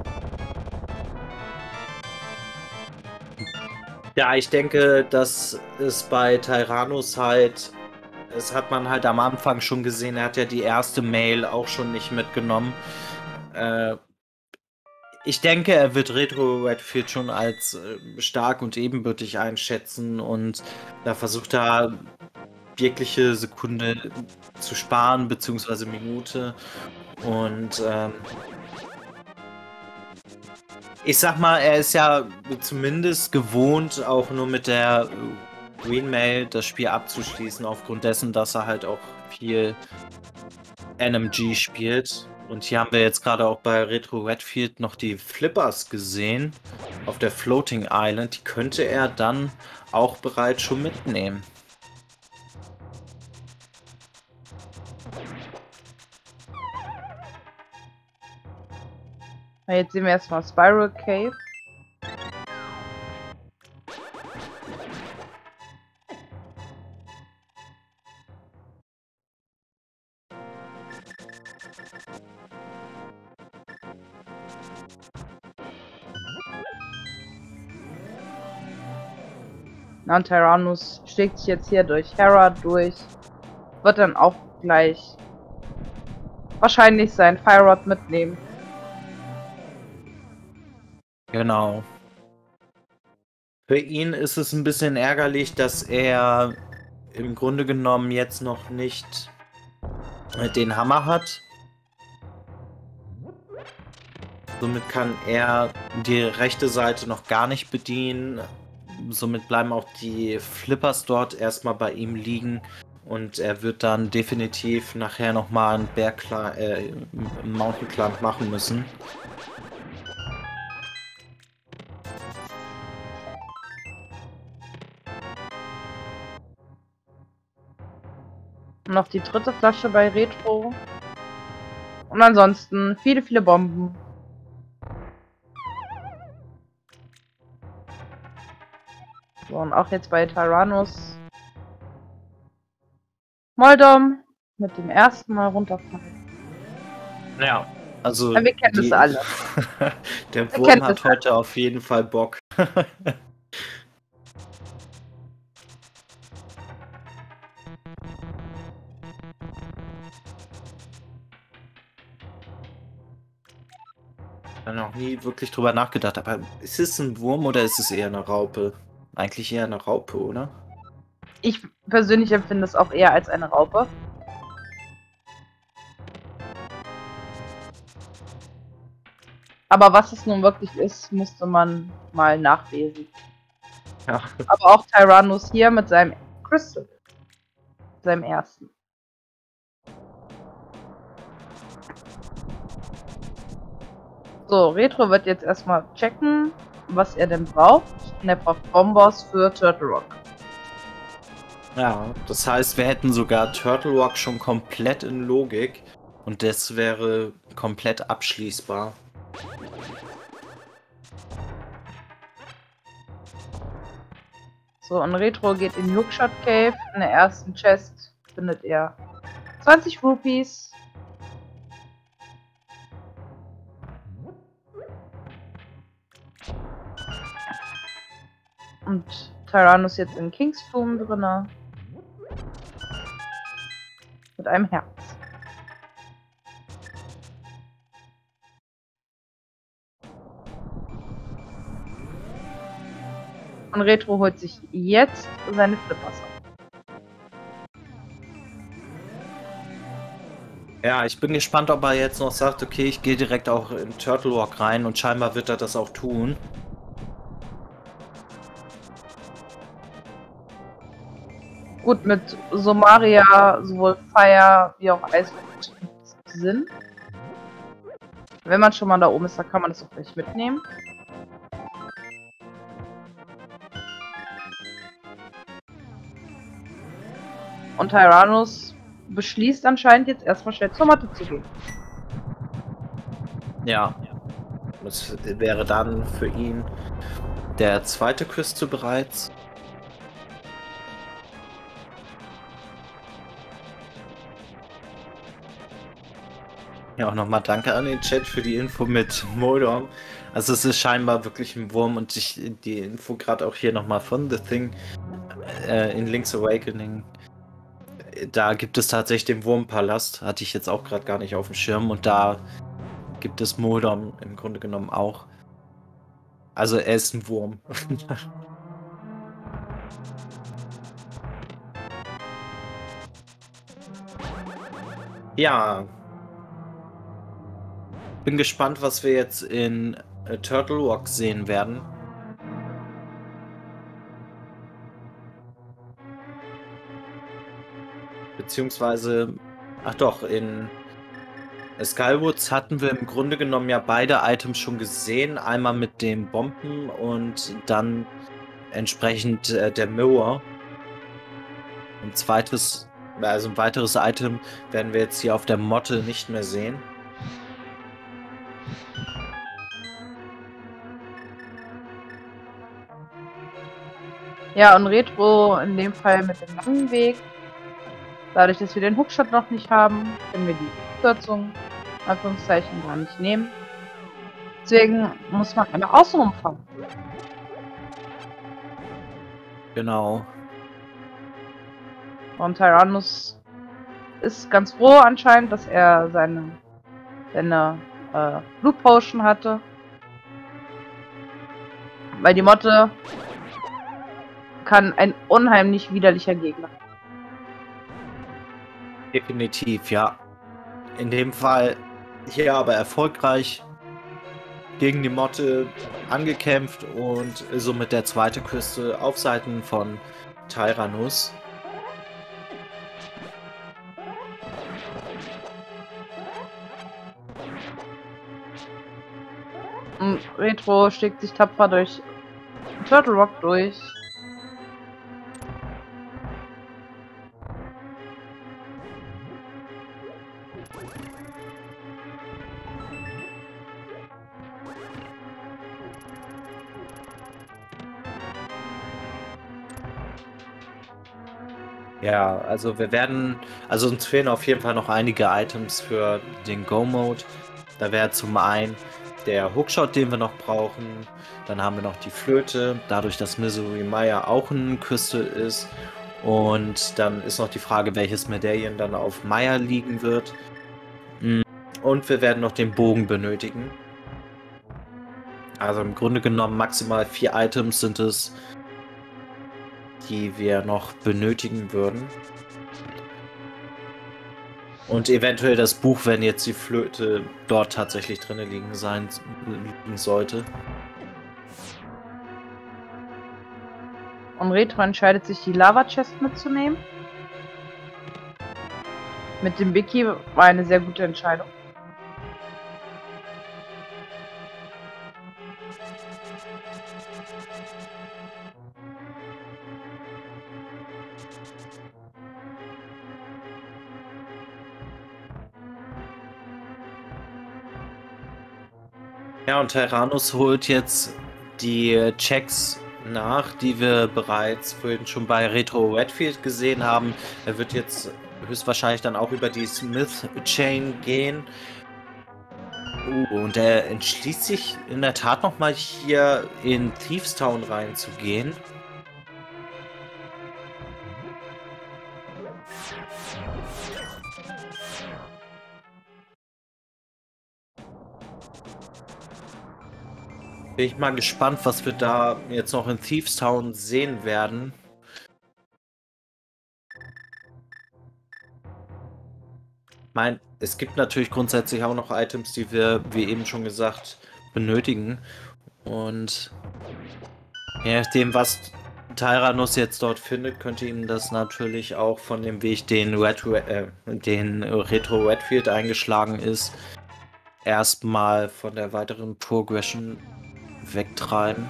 Ja, ich denke, dass es bei Tyrannus halt, das hat man halt am Anfang schon gesehen, er hat ja die erste Mail auch schon nicht mitgenommen. Äh, ich denke, er wird Retro Redfield schon als äh, stark und ebenbürtig einschätzen und da versucht er jegliche Sekunde zu sparen, beziehungsweise Minute. Und ähm, ich sag mal, er ist ja zumindest gewohnt, auch nur mit der Green Mail das Spiel abzuschließen, aufgrund dessen, dass er halt auch viel N M G spielt. Und hier haben wir jetzt gerade auch bei Retro Redfield noch die Flippers gesehen auf der Floating Island. Die könnte er dann auch bereits schon mitnehmen. Jetzt sehen wir erstmal Spiral Cave. Na, und Tyrannus schlägt sich jetzt hier durch Hera durch. Wird dann auch gleich wahrscheinlich sein Fire Rod mitnehmen. Genau. Für ihn ist es ein bisschen ärgerlich, dass er im Grunde genommen jetzt noch nicht den Hammer hat. Somit kann er die rechte Seite noch gar nicht bedienen. Somit bleiben auch die Flippers dort erstmal bei ihm liegen. Und er wird dann definitiv nachher nochmal einen Berg äh, Mountain Climb machen müssen. Noch die dritte Flasche bei Retro. Und ansonsten viele, viele Bomben. So, und auch jetzt bei Tyrannus. Moldom mit dem ersten Mal runterfallen. Ja, also. Ja, wir kennen die, das alle. Der Wir Wurm hat das heute alle. Auf jeden Fall Bock. Ich habe noch nie wirklich drüber nachgedacht, aber ist es ein Wurm oder ist es eher eine Raupe? Eigentlich eher eine Raupe, oder? Ich persönlich empfinde es auch eher als eine Raupe. Aber was es nun wirklich ist, musste man mal nachlesen. Ja. Aber auch Tyrannus hier mit seinem Crystal. Seinem ersten. So, Retro wird jetzt erstmal checken, was er denn braucht. Und er braucht Bombos für Turtle Rock. Ja, das heißt, wir hätten sogar Turtle Rock schon komplett in Logik. Und das wäre komplett abschließbar. So, und Retro geht in Hookshot Cave in der ersten Chest. findet ihr zwanzig Rupees. Und Tyrannus jetzt in Kingsflume drinne. Mit einem Herz. Und Retro holt sich jetzt seine Flippers ab. Ja, ich bin gespannt, ob er jetzt noch sagt, okay, ich gehe direkt auch in Turtle Rock rein und scheinbar wird er das auch tun. Gut, mit Somaria sowohl Fire wie auch Eis sind. Wenn man schon mal da oben ist, dann kann man das auch gleich mitnehmen. Und Tyrannus beschließt anscheinend jetzt erstmal schnell zur Matte zu gehen. Ja. Das wäre dann für ihn der zweite Küste bereits. Ja, auch nochmal danke an den Chat für die Info mit Moldorm. Also es ist scheinbar wirklich ein Wurm und ich die Info gerade auch hier nochmal von The Thing äh, in Link's Awakening. Da gibt es tatsächlich den Wurmpalast, hatte ich jetzt auch gerade gar nicht auf dem Schirm und da gibt es Moldorm im Grunde genommen auch. Also er ist ein Wurm. Ja. Bin gespannt, was wir jetzt in äh, Turtle Rock sehen werden. Beziehungsweise, ach doch, in Skywoods hatten wir im Grunde genommen ja beide Items schon gesehen. Einmal mit den Bomben und dann entsprechend äh, der Mirror. Ein zweites, also ein weiteres Item werden wir jetzt hier auf der Motte nicht mehr sehen. Ja, und Retro in dem Fall mit dem langen Weg. Dadurch, dass wir den Hookshot noch nicht haben, können wir die Kürzung, in Anführungszeichen, gar nicht nehmen. Deswegen muss man einmal außenrum fahren. Genau. Und Tyrannus ist ganz froh anscheinend, dass er seine, seine äh, Blue Potion hatte. Weil die Motte kann ein unheimlich widerlicher Gegner. Definitiv, ja. In dem Fall hier aber erfolgreich gegen die Motte angekämpft und somit der zweite Küste auf Seiten von Tyrannus. Und Retro schlägt sich tapfer durch Turtle Rock durch. Ja, also wir werden, also uns fehlen auf jeden Fall noch einige Items für den Go-Mode. Da wäre zum einen der Hookshot, den wir noch brauchen. Dann haben wir noch die Flöte, dadurch, dass Misery Maya auch eine Küste ist. Und dann ist noch die Frage, welches Medaillen dann auf Maya liegen wird. Und wir werden noch den Bogen benötigen. Also im Grunde genommen maximal vier Items sind es, die wir noch benötigen würden. Und eventuell das Buch, wenn jetzt die Flöte dort tatsächlich drin liegen sein liegen sollte. Und Retro entscheidet sich, die Lava Chest mitzunehmen. Mit dem Wiki war eine sehr gute Entscheidung. Ja, und Tyrannus holt jetzt die Checks nach, die wir bereits vorhin schon bei Retro Redfield gesehen haben. Er wird jetzt höchstwahrscheinlich dann auch über die Smith Chain gehen. Uh, und er entschließt sich in der Tat nochmal hier in Thieves Town reinzugehen. Bin ich mal gespannt, was wir da jetzt noch in Thieves Town sehen werden. Ich meine, es gibt natürlich grundsätzlich auch noch Items, die wir, wie eben schon gesagt, benötigen. Und je nachdem, was Tyrannus jetzt dort findet, könnte ihm das natürlich auch von dem Weg, den, Red, äh, den Retro Redfield eingeschlagen ist, erstmal von der weiteren Progression wegtreiben.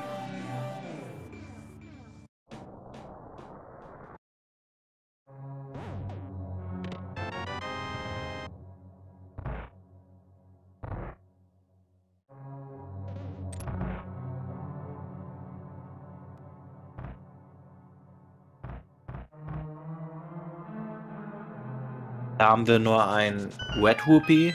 Da haben wir nur ein Red Rupee.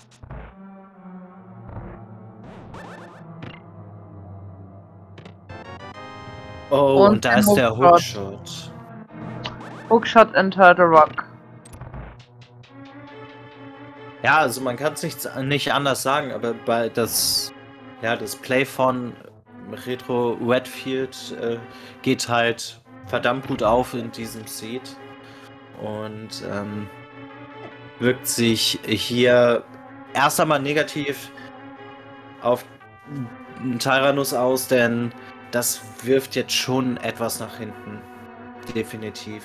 Oh, und, und da ist der Hookshot. Hookshot in Turtle Rock. Ja, also man kann es nicht, nicht anders sagen, aber bei das, ja, das Play von Retro Redfield äh, geht halt verdammt gut auf in diesem Seed und ähm, wirkt sich hier erst einmal negativ auf Tyrannus aus, denn das wirft jetzt schon etwas nach hinten. Definitiv.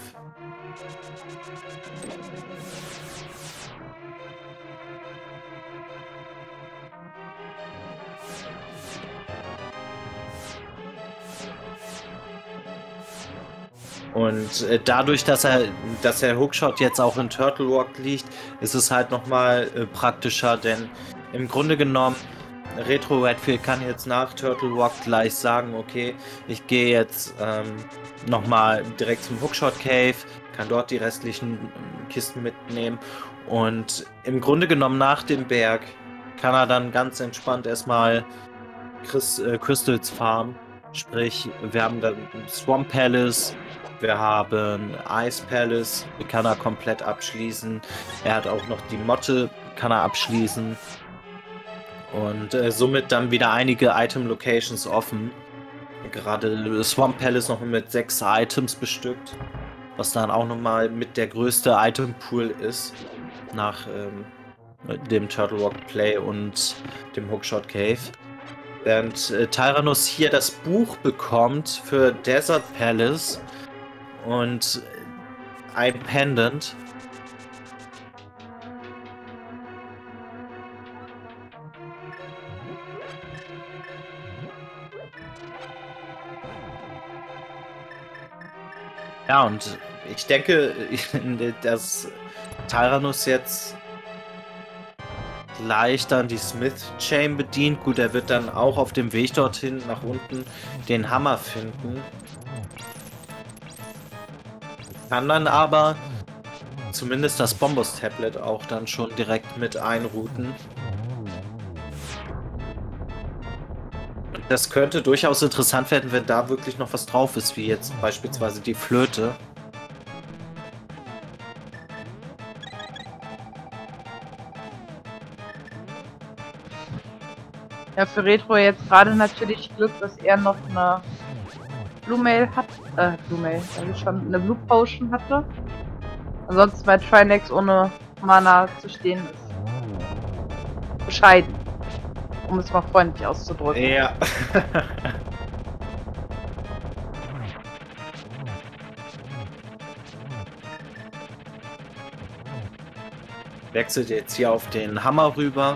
Und äh, dadurch, dass er, dass der Hookshot jetzt auch in Turtle Rock liegt, ist es halt nochmal äh, praktischer, denn im Grunde genommen, Retro Redfield kann jetzt nach Turtle Rock gleich sagen, okay, ich gehe jetzt ähm, nochmal direkt zum Hookshot Cave, kann dort die restlichen Kisten mitnehmen und im Grunde genommen nach dem Berg kann er dann ganz entspannt erstmal Chris, äh, Crystals farmen, sprich, wir haben dann Swamp Palace, wir haben Ice Palace, die kann er komplett abschließen. Er hat auch noch die Motte, kann er abschließen. Und äh, somit dann wieder einige Item-Locations offen. Gerade Swamp Palace noch mit sechs Items bestückt. Was dann auch nochmal mit der größte Item-Pool ist. Nach ähm, dem Turtle Rock Play und dem Hookshot Cave. Während äh, Tyrannus hier das Buch bekommt für Desert Palace. Und ein Pendant. Ja, und ich denke, dass Tyrannus jetzt gleich dann die Smith Chain bedient. Gut, er wird dann auch auf dem Weg dorthin nach unten den Hammer finden. Kann dann aber zumindest das Bombos Tablet auch dann schon direkt mit einrouten. Das könnte durchaus interessant werden, wenn da wirklich noch was drauf ist, wie jetzt beispielsweise die Flöte. Ja, für Retro jetzt gerade natürlich Glück, dass er noch eine Blue Mail hat, äh, Blue Mail, also schon eine Blue Potion hatte. Ansonsten bei Trinex ohne Mana zu stehen ist bescheiden, um es mal freundlich auszudrücken. Ja. Wechselt jetzt hier auf den Hammer rüber.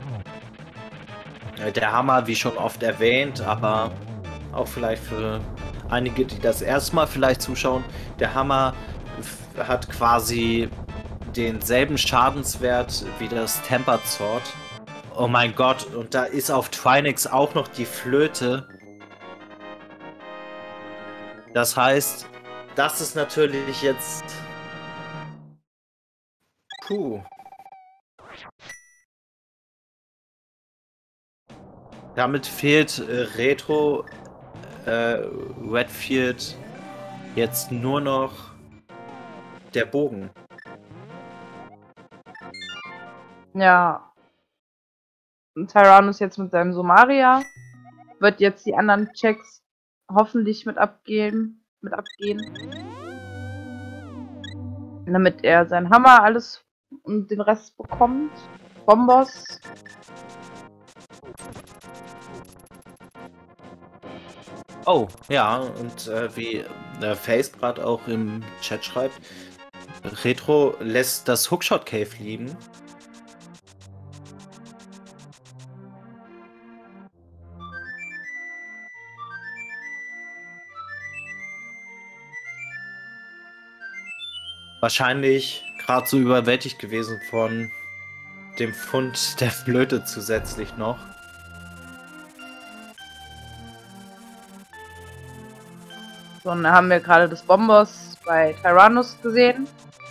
Der Hammer, wie schon oft erwähnt, aber auch vielleicht für einige, die das erste Mal vielleicht zuschauen, der Hammer hat quasi denselben Schadenswert wie das Tempered Sword. Oh mein Gott, und da ist auf Trinex auch noch die Flöte. Das heißt, das ist natürlich jetzt... Puh. Damit fehlt äh, Retro äh, Redfield jetzt nur noch der Bogen. Ja. Und Tyrannus jetzt mit seinem Somaria wird jetzt die anderen Checks hoffentlich mit abgehen, mit abgehen. Damit er seinen Hammer alles und den Rest bekommt. Bombos. Oh, ja, und äh, wie der Face gerade auch im Chat schreibt, Retro lässt das Hookshot Cave liegen. Wahrscheinlich gerade so überwältigt gewesen von dem Fund der Flöte zusätzlich noch. So, und da haben wir gerade das Bombos bei Tyrannus gesehen.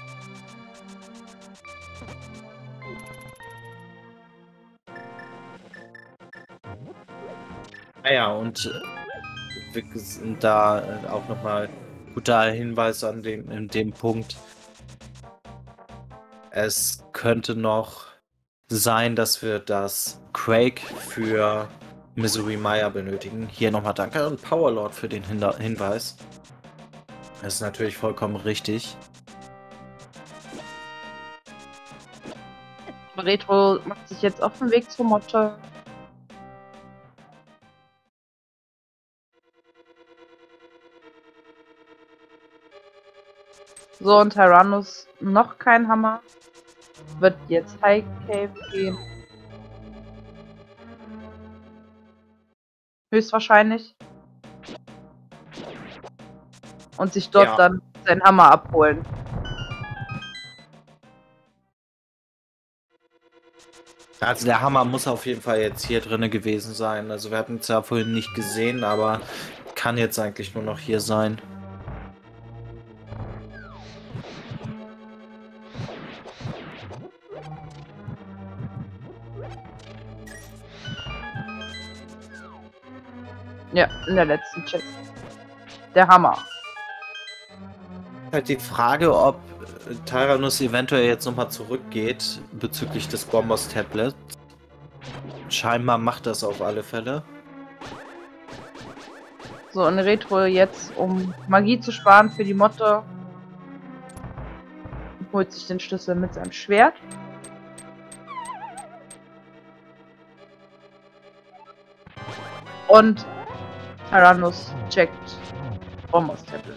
Naja, und äh, wir sind da äh, auch nochmal guter Hinweis an dem, in dem Punkt. Es könnte noch sein, dass wir das Quake für Misery Maya benötigen. Hier nochmal danke an Powerlord für den Hin Hinweis. Das ist natürlich vollkommen richtig. Retro macht sich jetzt auf den Weg zur Motte. So, und Tyrannus noch kein Hammer. Wird jetzt High Cave gehen. Höchstwahrscheinlich. Und sich dort Ja. dann seinen Hammer abholen. Also der Hammer muss auf jeden Fall jetzt hier drinne gewesen sein. Also wir hatten es ja vorhin nicht gesehen, aber kann jetzt eigentlich nur noch hier sein. Ja, in der letzten Check. Der Hammer. Halt die Frage, ob äh, Tyrannus eventuell jetzt nochmal zurückgeht bezüglich des Bombers Tablet. Scheinbar macht das auf alle Fälle. So, in Retro jetzt, um Magie zu sparen für die Motte, holt sich den Schlüssel mit seinem Schwert. Und Tyrannus checkt Bombers Tablet.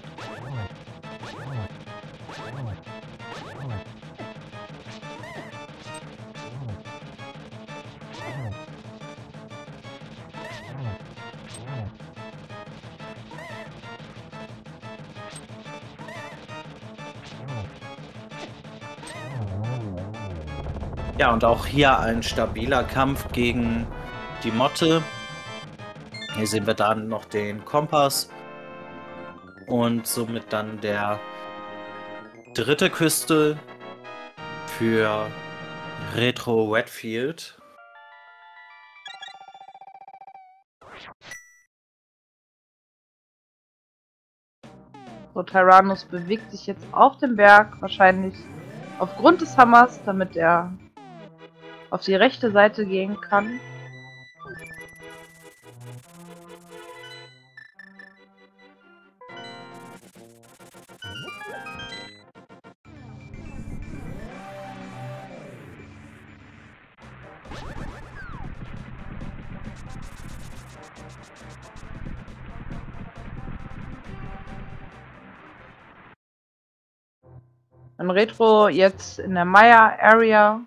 Ja, und auch hier ein stabiler Kampf gegen die Motte. Hier sehen wir dann noch den Kompass. Und somit dann der dritte Crystal für Retro Redfield. So, Tyrannus bewegt sich jetzt auf dem Berg, wahrscheinlich aufgrund des Hammers, damit er auf die rechte Seite gehen kann. Ein Retro jetzt in der Maya Area.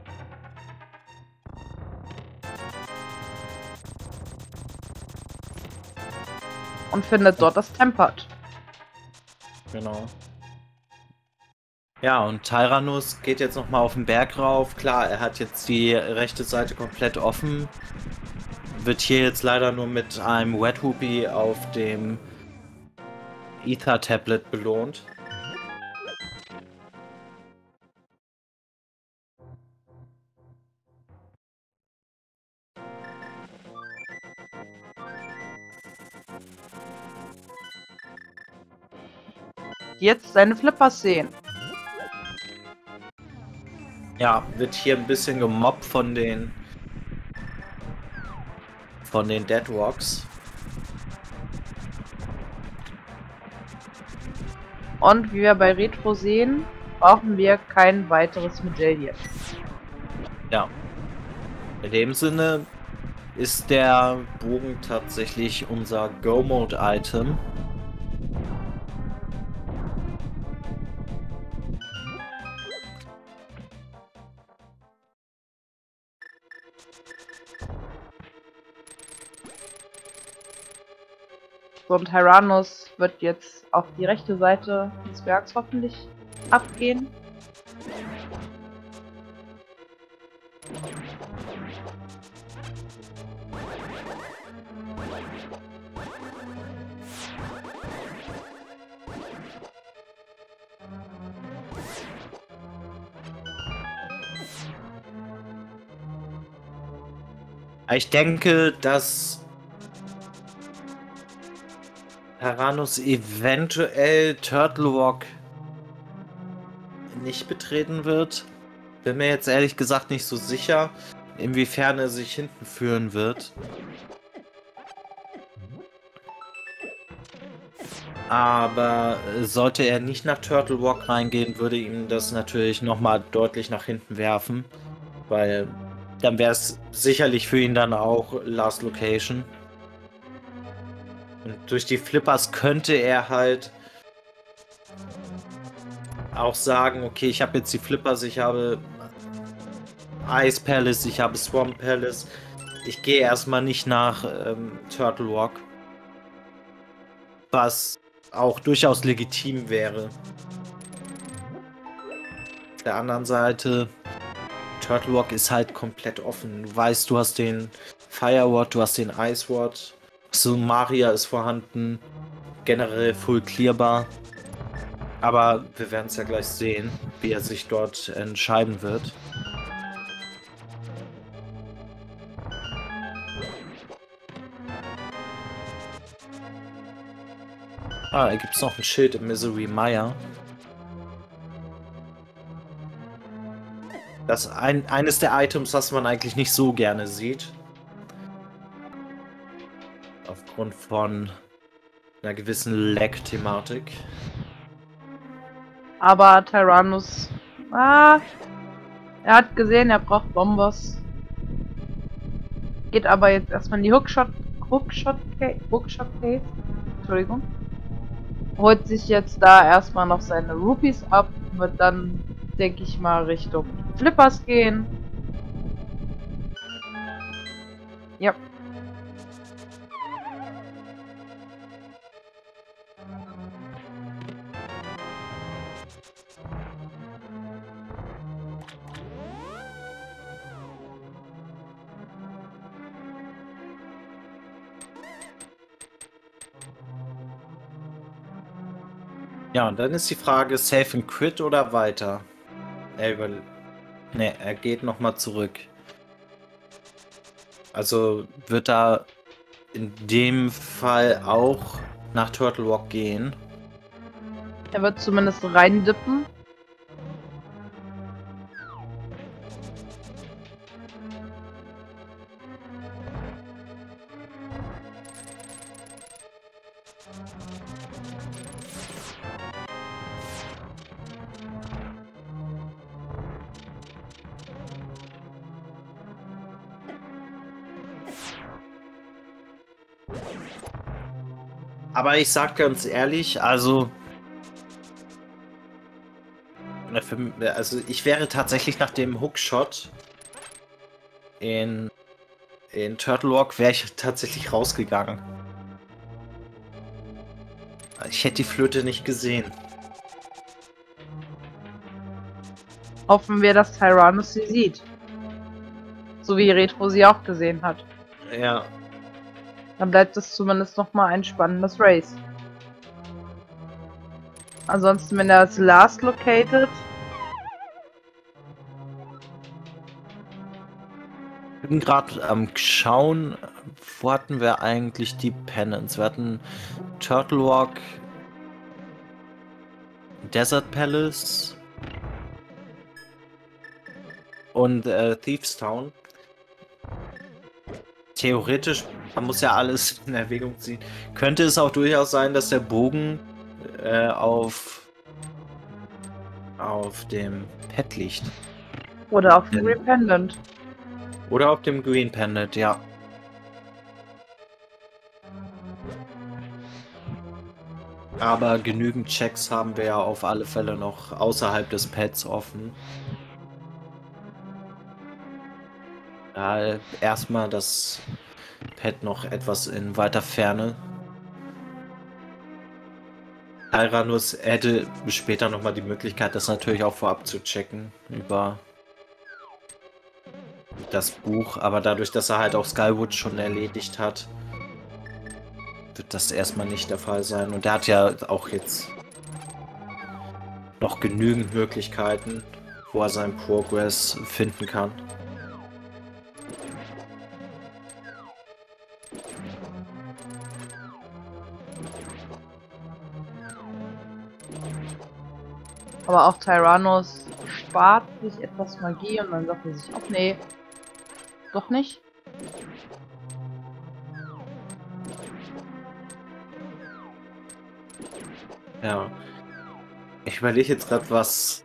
Und findet dort das Tempered. Genau. Ja, und Tyrannus geht jetzt nochmal auf den Berg rauf. Klar, er hat jetzt die rechte Seite komplett offen. Wird hier jetzt leider nur mit einem Wet Hoopie auf dem Ether-Tablet belohnt. Jetzt seine Flippers sehen. Ja, wird hier ein bisschen gemobbt von den von den Deadwalks. Und wie wir bei Retro sehen, brauchen wir kein weiteres Medaillen. Ja. In dem Sinne ist der Bogen tatsächlich unser Go-Mode-Item. So, und Tyrannus wird jetzt auf die rechte Seite des Bergs hoffentlich abgehen. Ich denke, dass Tyrannus eventuell Turtle Rock nicht betreten wird. Bin mir jetzt ehrlich gesagt nicht so sicher, inwiefern er sich hinten führen wird. Aber sollte er nicht nach Turtle Rock reingehen, würde ihm das natürlich nochmal deutlich nach hinten werfen. Weil dann wäre es sicherlich für ihn dann auch Last Location. Und durch die Flippers könnte er halt auch sagen, okay, ich habe jetzt die Flippers, ich habe Ice Palace, ich habe Swamp Palace. Ich gehe erstmal nicht nach ähm, Turtle Rock. Was auch durchaus legitim wäre. Auf der anderen Seite, Turtle Rock ist halt komplett offen. Du weißt, du hast den Fire Ward, du hast den Ice Ward. So, Maria ist vorhanden. Generell full clearbar. Aber wir werden es ja gleich sehen, wie er sich dort entscheiden wird. Ah, da gibt es noch ein Schild im Misery Mire. Das ist ein, eines der Items, was man eigentlich nicht so gerne sieht. Aufgrund von einer gewissen Lag-Thematik. Aber Tyrannus, ah, er hat gesehen, er braucht Bombers. Geht aber jetzt erstmal in die Hookshot, Hookshot, Hookshot Cave. Entschuldigung. Holt sich jetzt da erstmal noch seine Rupees ab, wird dann, denke ich mal, Richtung Flippers gehen. Ja. Ja, und dann ist die Frage, Safe and Quit oder weiter? Er über... Ne, er geht nochmal zurück. Also wird er in dem Fall auch nach Turtle Rock gehen. Er wird zumindest reindippen. Aber ich sag ganz ehrlich, also... Also ich wäre tatsächlich nach dem Hookshot in, in Turtle Rock wäre ich tatsächlich rausgegangen. Ich hätte die Flöte nicht gesehen. Hoffen wir, dass Tyrannus sie sieht. So wie Retro sie auch gesehen hat. Ja. Dann bleibt es zumindest nochmal ein spannendes Race. Ansonsten, wenn er ist last located. Ich bin gerade am Schauen, wo hatten wir eigentlich die Penance? Wir hatten Turtle Rock, Desert Palace und äh, Thieves Town. Theoretisch, man muss ja alles in Erwägung ziehen, könnte es auch durchaus sein, dass der Bogen äh, auf, auf dem Pet liegt. Oder auf dem Green Pendant. Oder auf dem Green Pendant, ja. Aber genügend Checks haben wir ja auf alle Fälle noch außerhalb des Pads offen. Ja, erstmal das Pad noch etwas in weiter Ferne. Tyrannus hätte später nochmal die Möglichkeit, das natürlich auch vorab zu checken über das Buch, aber dadurch, dass er halt auch Skyward schon erledigt hat, wird das erstmal nicht der Fall sein. Und er hat ja auch jetzt noch genügend Möglichkeiten, wo er seinen Progress finden kann. Aber auch Tyrannus spart sich etwas Magie und dann sagt er sich, ach nee, doch nicht. Ja. Ich überlege jetzt gerade, was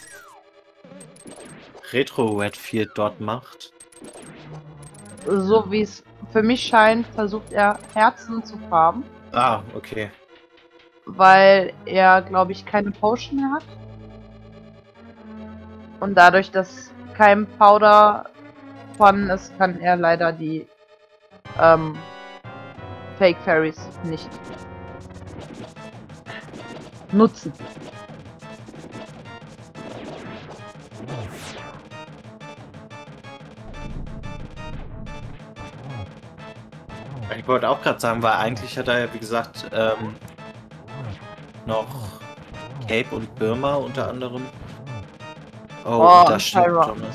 Retro Redfield dort macht. So wie es für mich scheint, versucht er Herzen zu farben. Ah, okay. Weil er, glaube ich, keine Potion mehr hat. Und dadurch, dass kein Powder vorhanden ist, kann er leider die ähm, Fake Fairies nicht nutzen. Ich wollte auch gerade sagen, weil eigentlich hat er ja, wie gesagt, ähm, noch Cape und Birma unter anderem. Oh, Oh, und da stimmt Tyra. Thomas.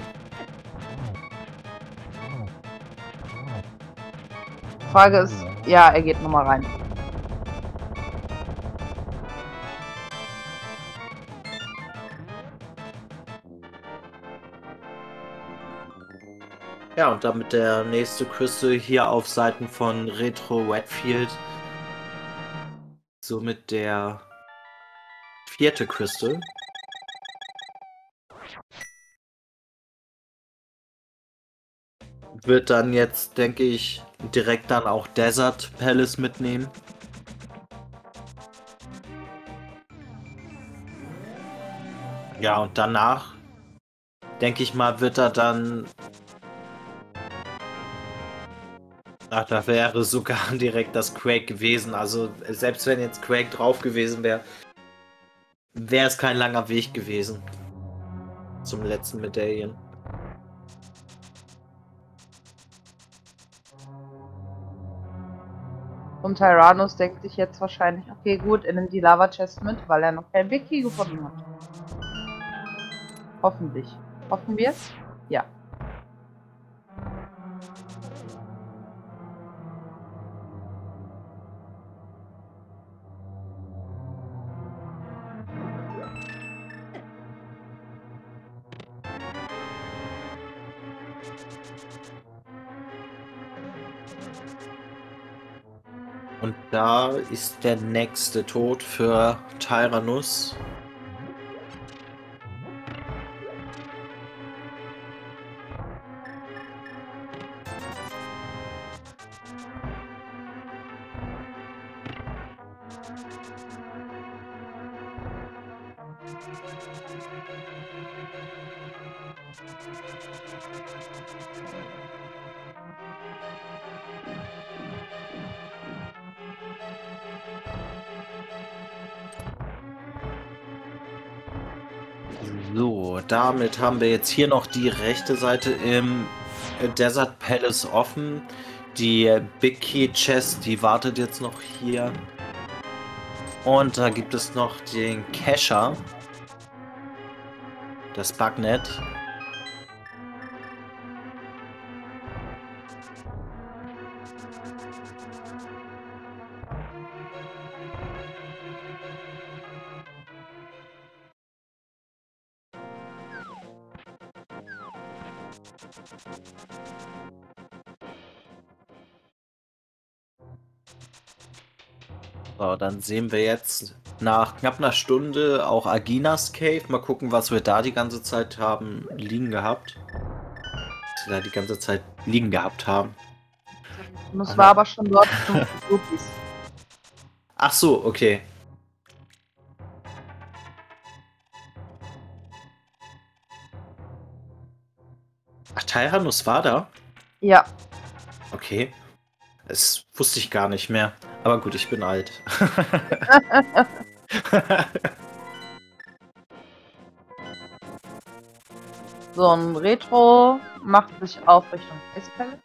Frage ist, ja, er geht nochmal rein. Ja, und damit der nächste Crystal hier auf Seiten von Retro Redfield. Somit der vierte Crystal. Wird dann jetzt, denke ich, direkt dann auch Desert Palace mitnehmen. Ja, und danach, denke ich mal, wird er dann... Ach, da wäre sogar direkt das Quake gewesen. Also, selbst wenn jetzt Quake drauf gewesen wäre, wäre es kein langer Weg gewesen. Zum letzten Medaillen. Und Tyrannus denkt sich jetzt wahrscheinlich, okay gut, er nimmt die Lava Chest mit, weil er noch kein Wiki gefunden hat. Hoffentlich. Hoffen wir es? Ja. Und da ist der nächste Tod für Tyrannus. So, damit haben wir jetzt hier noch die rechte Seite im Desert Palace offen. Die Big Key Chest, die wartet jetzt noch hier. Und da gibt es noch den Cacher. Das Bugnet. So, dann sehen wir jetzt nach knapp einer Stunde auch Aginas Cave. Mal gucken, was wir da die ganze Zeit haben liegen gehabt. Was wir da die ganze Zeit liegen gehabt haben. Und es war aber schon dort fünfzig Rupees. Ach so, okay. Ach, Tyrannus war da? Ja. Okay. Das wusste ich gar nicht mehr. Aber gut, ich bin alt. So, ein Retro macht sich auf Richtung Eispelle.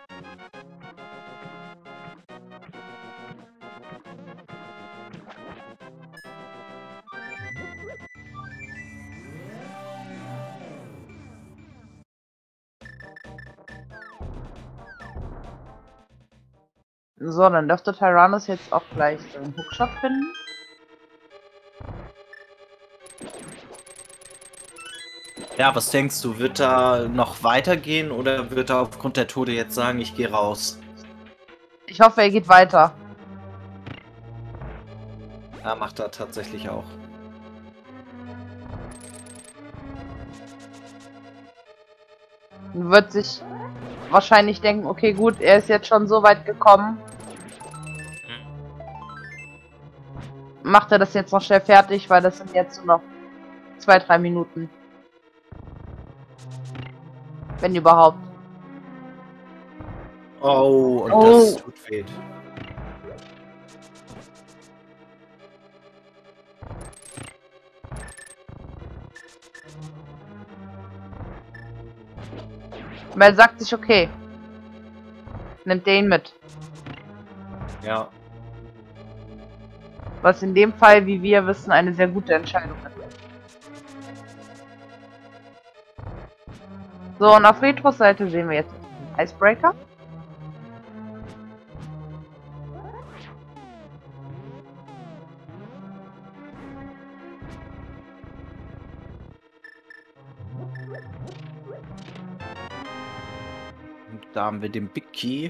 So, dann dürfte Tyrannus jetzt auch gleich seinen Hookshot finden. Ja, was denkst du, wird er noch weitergehen oder wird er aufgrund der Tode jetzt sagen, ich gehe raus? Ich hoffe, er geht weiter. Ja, macht er tatsächlich auch. Wird sich wahrscheinlich denken, okay gut, er ist jetzt schon so weit gekommen. Macht er das jetzt noch schnell fertig, weil das sind jetzt nur noch zwei, drei Minuten. Wenn überhaupt. Oh, und Oh. das tut weh. Mel sagt sich, okay. Nimmt den mit. Ja. Was in dem Fall, wie wir wissen, eine sehr gute Entscheidung ist. So, und auf Retros Seite sehen wir jetzt den Icebreaker. Und da haben wir den Big Key.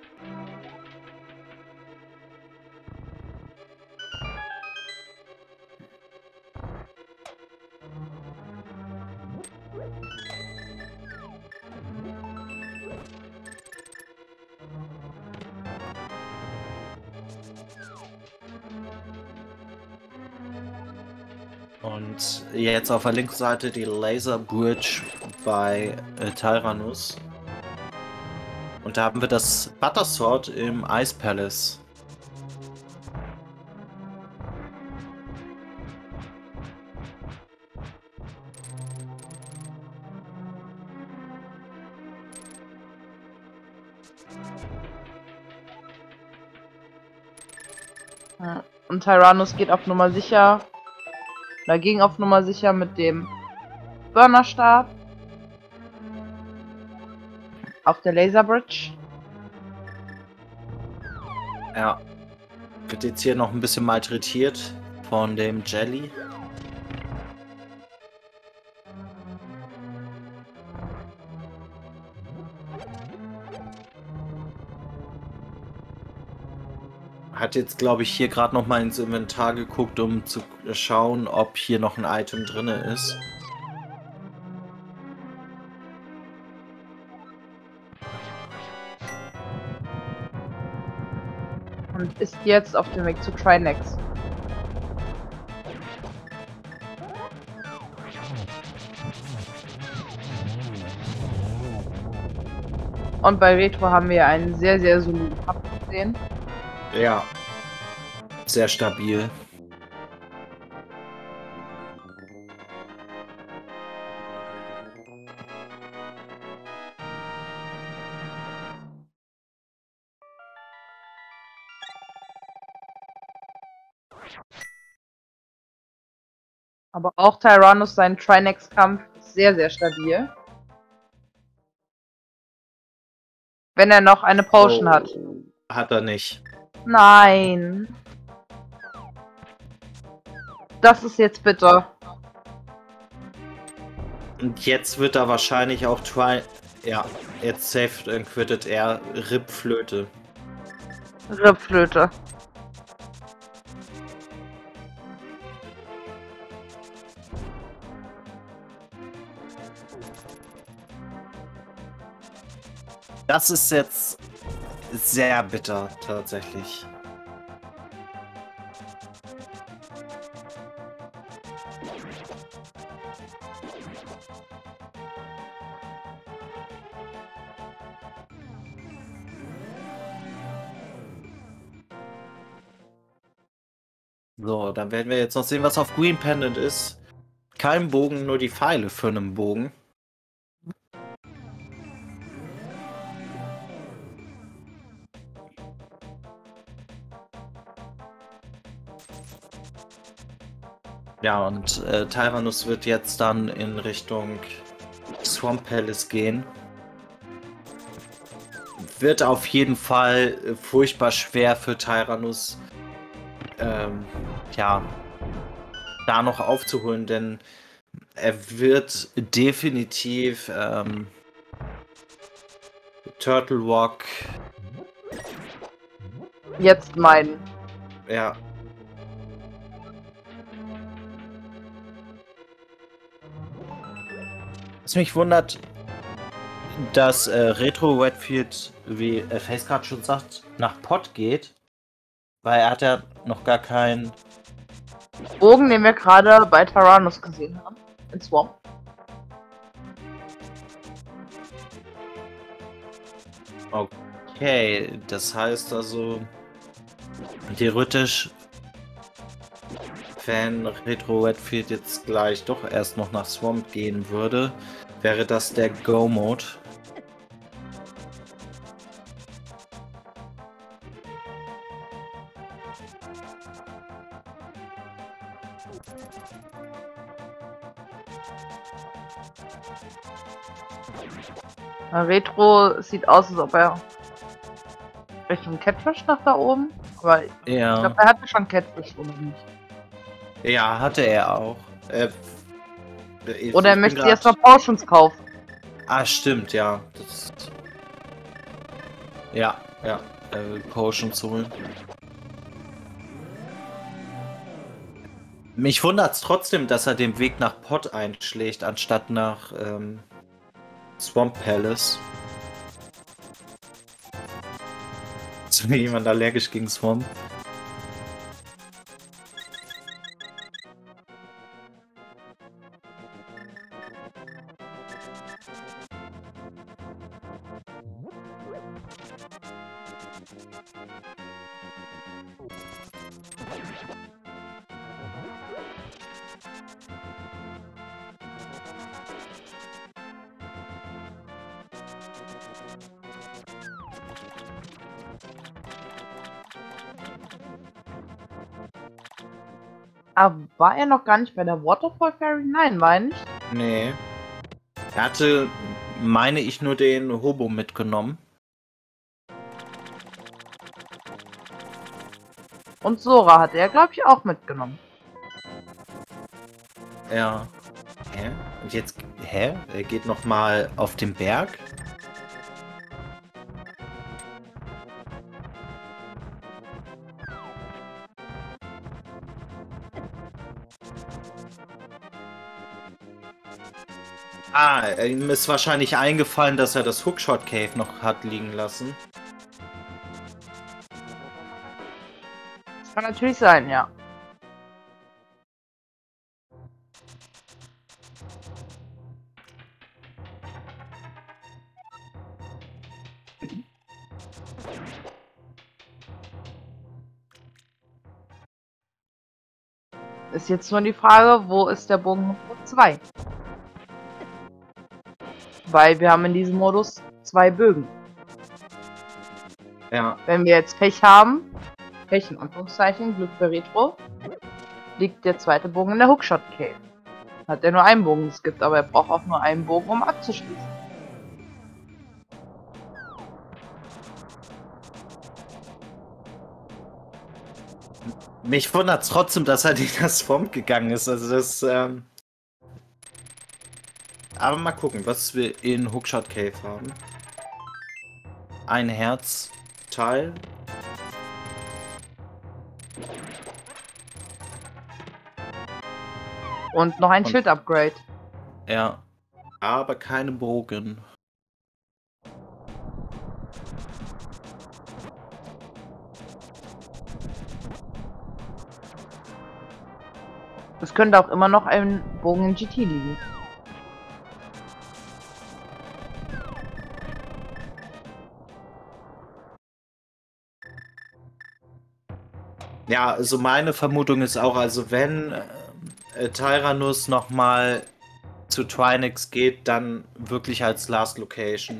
Und jetzt auf der linken Seite die Laser Bridge bei äh, Tyrannus. Und da haben wir das Butter Sword im Ice Palace. Und Tyrannus geht auf Nummer sicher. Oder ging auf Nummer sicher mit dem Burnerstab. Auf der Laser Bridge. Ja. Wird jetzt hier noch ein bisschen malträtiert von dem Jelly. Hat jetzt, glaube ich, hier gerade noch mal ins Inventar geguckt, um zu schauen, ob hier noch ein Item drin ist. Und ist jetzt auf dem Weg zu Trinex. Und bei Retro haben wir einen sehr, sehr soliden Kampf gesehen. Ja. Sehr stabil. Aber auch Tyrannus, sein Trinex-Kampf ist sehr, sehr stabil. Wenn er noch eine Potion oh, hat. Hat er nicht. Nein. Das ist jetzt bitter. Und jetzt wird er wahrscheinlich auch try. Ja, jetzt saved und quittet er Rippflöte. Rippflöte. Das ist jetzt sehr bitter, tatsächlich. So, dann werden wir jetzt noch sehen, was auf Green Pendant ist. Kein Bogen, nur die Pfeile für einen Bogen. Ja, und äh, Tyrannus wird jetzt dann in Richtung Swamp Palace gehen. Wird auf jeden Fall äh, furchtbar schwer für Tyrannus, ähm, ja, da noch aufzuholen, denn er wird definitiv ähm, Turtle Walk Jetzt meinen. ja. Was mich wundert, dass äh, Retro Redfield, wie äh, Face gerade schon sagt, nach Pot geht, weil er hat ja noch gar keinen Bogen, den wir gerade bei Tyrannus gesehen haben. In Swamp. Okay, das heißt also, theoretisch, wenn Retro Redfield jetzt gleich doch erst noch nach Swamp gehen würde, wäre das der Go-Mode. Retro sieht aus, als ob er Richtung Catfish nach da oben. Aber ich Ja. glaube, er hatte schon Catfish, oder nicht? Ja, hatte er auch. Äh, ich- Oder er ich bin möchte grad- erst noch Potions kaufen. Ah, stimmt, ja. Das ja, ja. Äh, Potions holen. Mich wundert es trotzdem, dass er den Weg nach Pot einschlägt, anstatt nach ähm, Swamp Palace. Ist mir jemand allergisch gegen Swamp? Aber war er noch gar nicht bei der Waterfall Fairy? Nein, war er nicht. Nee. Er hatte, meine ich, nur den Hobo mitgenommen. Und Sora hat er, glaube ich, auch mitgenommen. Ja. Hä? Und jetzt, hä? Er geht nochmal auf den Berg? Ah, ihm ist wahrscheinlich eingefallen, dass er das Hookshot Cave noch hat liegen lassen. Das kann natürlich sein, ja. Ist jetzt nur die Frage, wo ist der Bogen zwei? Weil wir haben in diesem Modus zwei Bögen. Ja. Wenn wir jetzt Pech haben, welchen Anführungszeichen, Glück für Retro, liegt der zweite Bogen in der Hookshot Cave. Hat er nur einen Bogen geskippt, aber er braucht auch nur einen Bogen, um abzuschließen. Mich wundert trotzdem, dass er in das Swamp gegangen ist. Also das, ähm aber mal gucken, was wir in Hookshot Cave haben. Ein Herzteil. Und noch ein Und- Schild-Upgrade. Ja, aber keine Bogen. Es könnte auch immer noch ein Bogen in G T liegen. Ja, also meine Vermutung ist auch, also wenn äh, Tyrannus nochmal zu Trinix geht, dann wirklich als Last Location.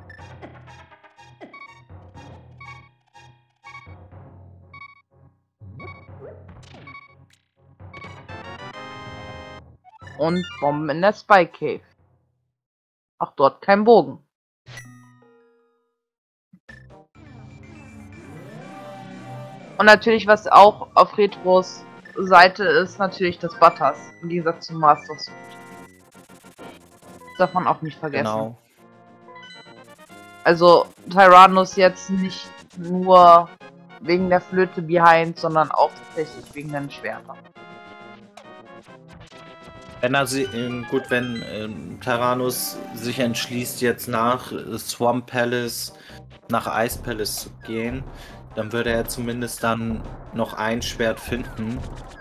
Und Bomben in der Spy Cave. Auch dort kein Bogen. Und natürlich, was auch auf Retros Seite ist, natürlich das Butters. Im Gegensatz zum Master Sword. Das darf man auch nicht vergessen. Genau. Also Tyrannus jetzt nicht nur wegen der Flöte behind, sondern auch tatsächlich wegen den Schwertern. Wenn er sie, ähm, gut, wenn ähm, Tyrannus sich entschließt, jetzt nach äh, Swamp Palace, nach Ice Palace zu gehen, dann würde er zumindest dann noch ein Schwert finden.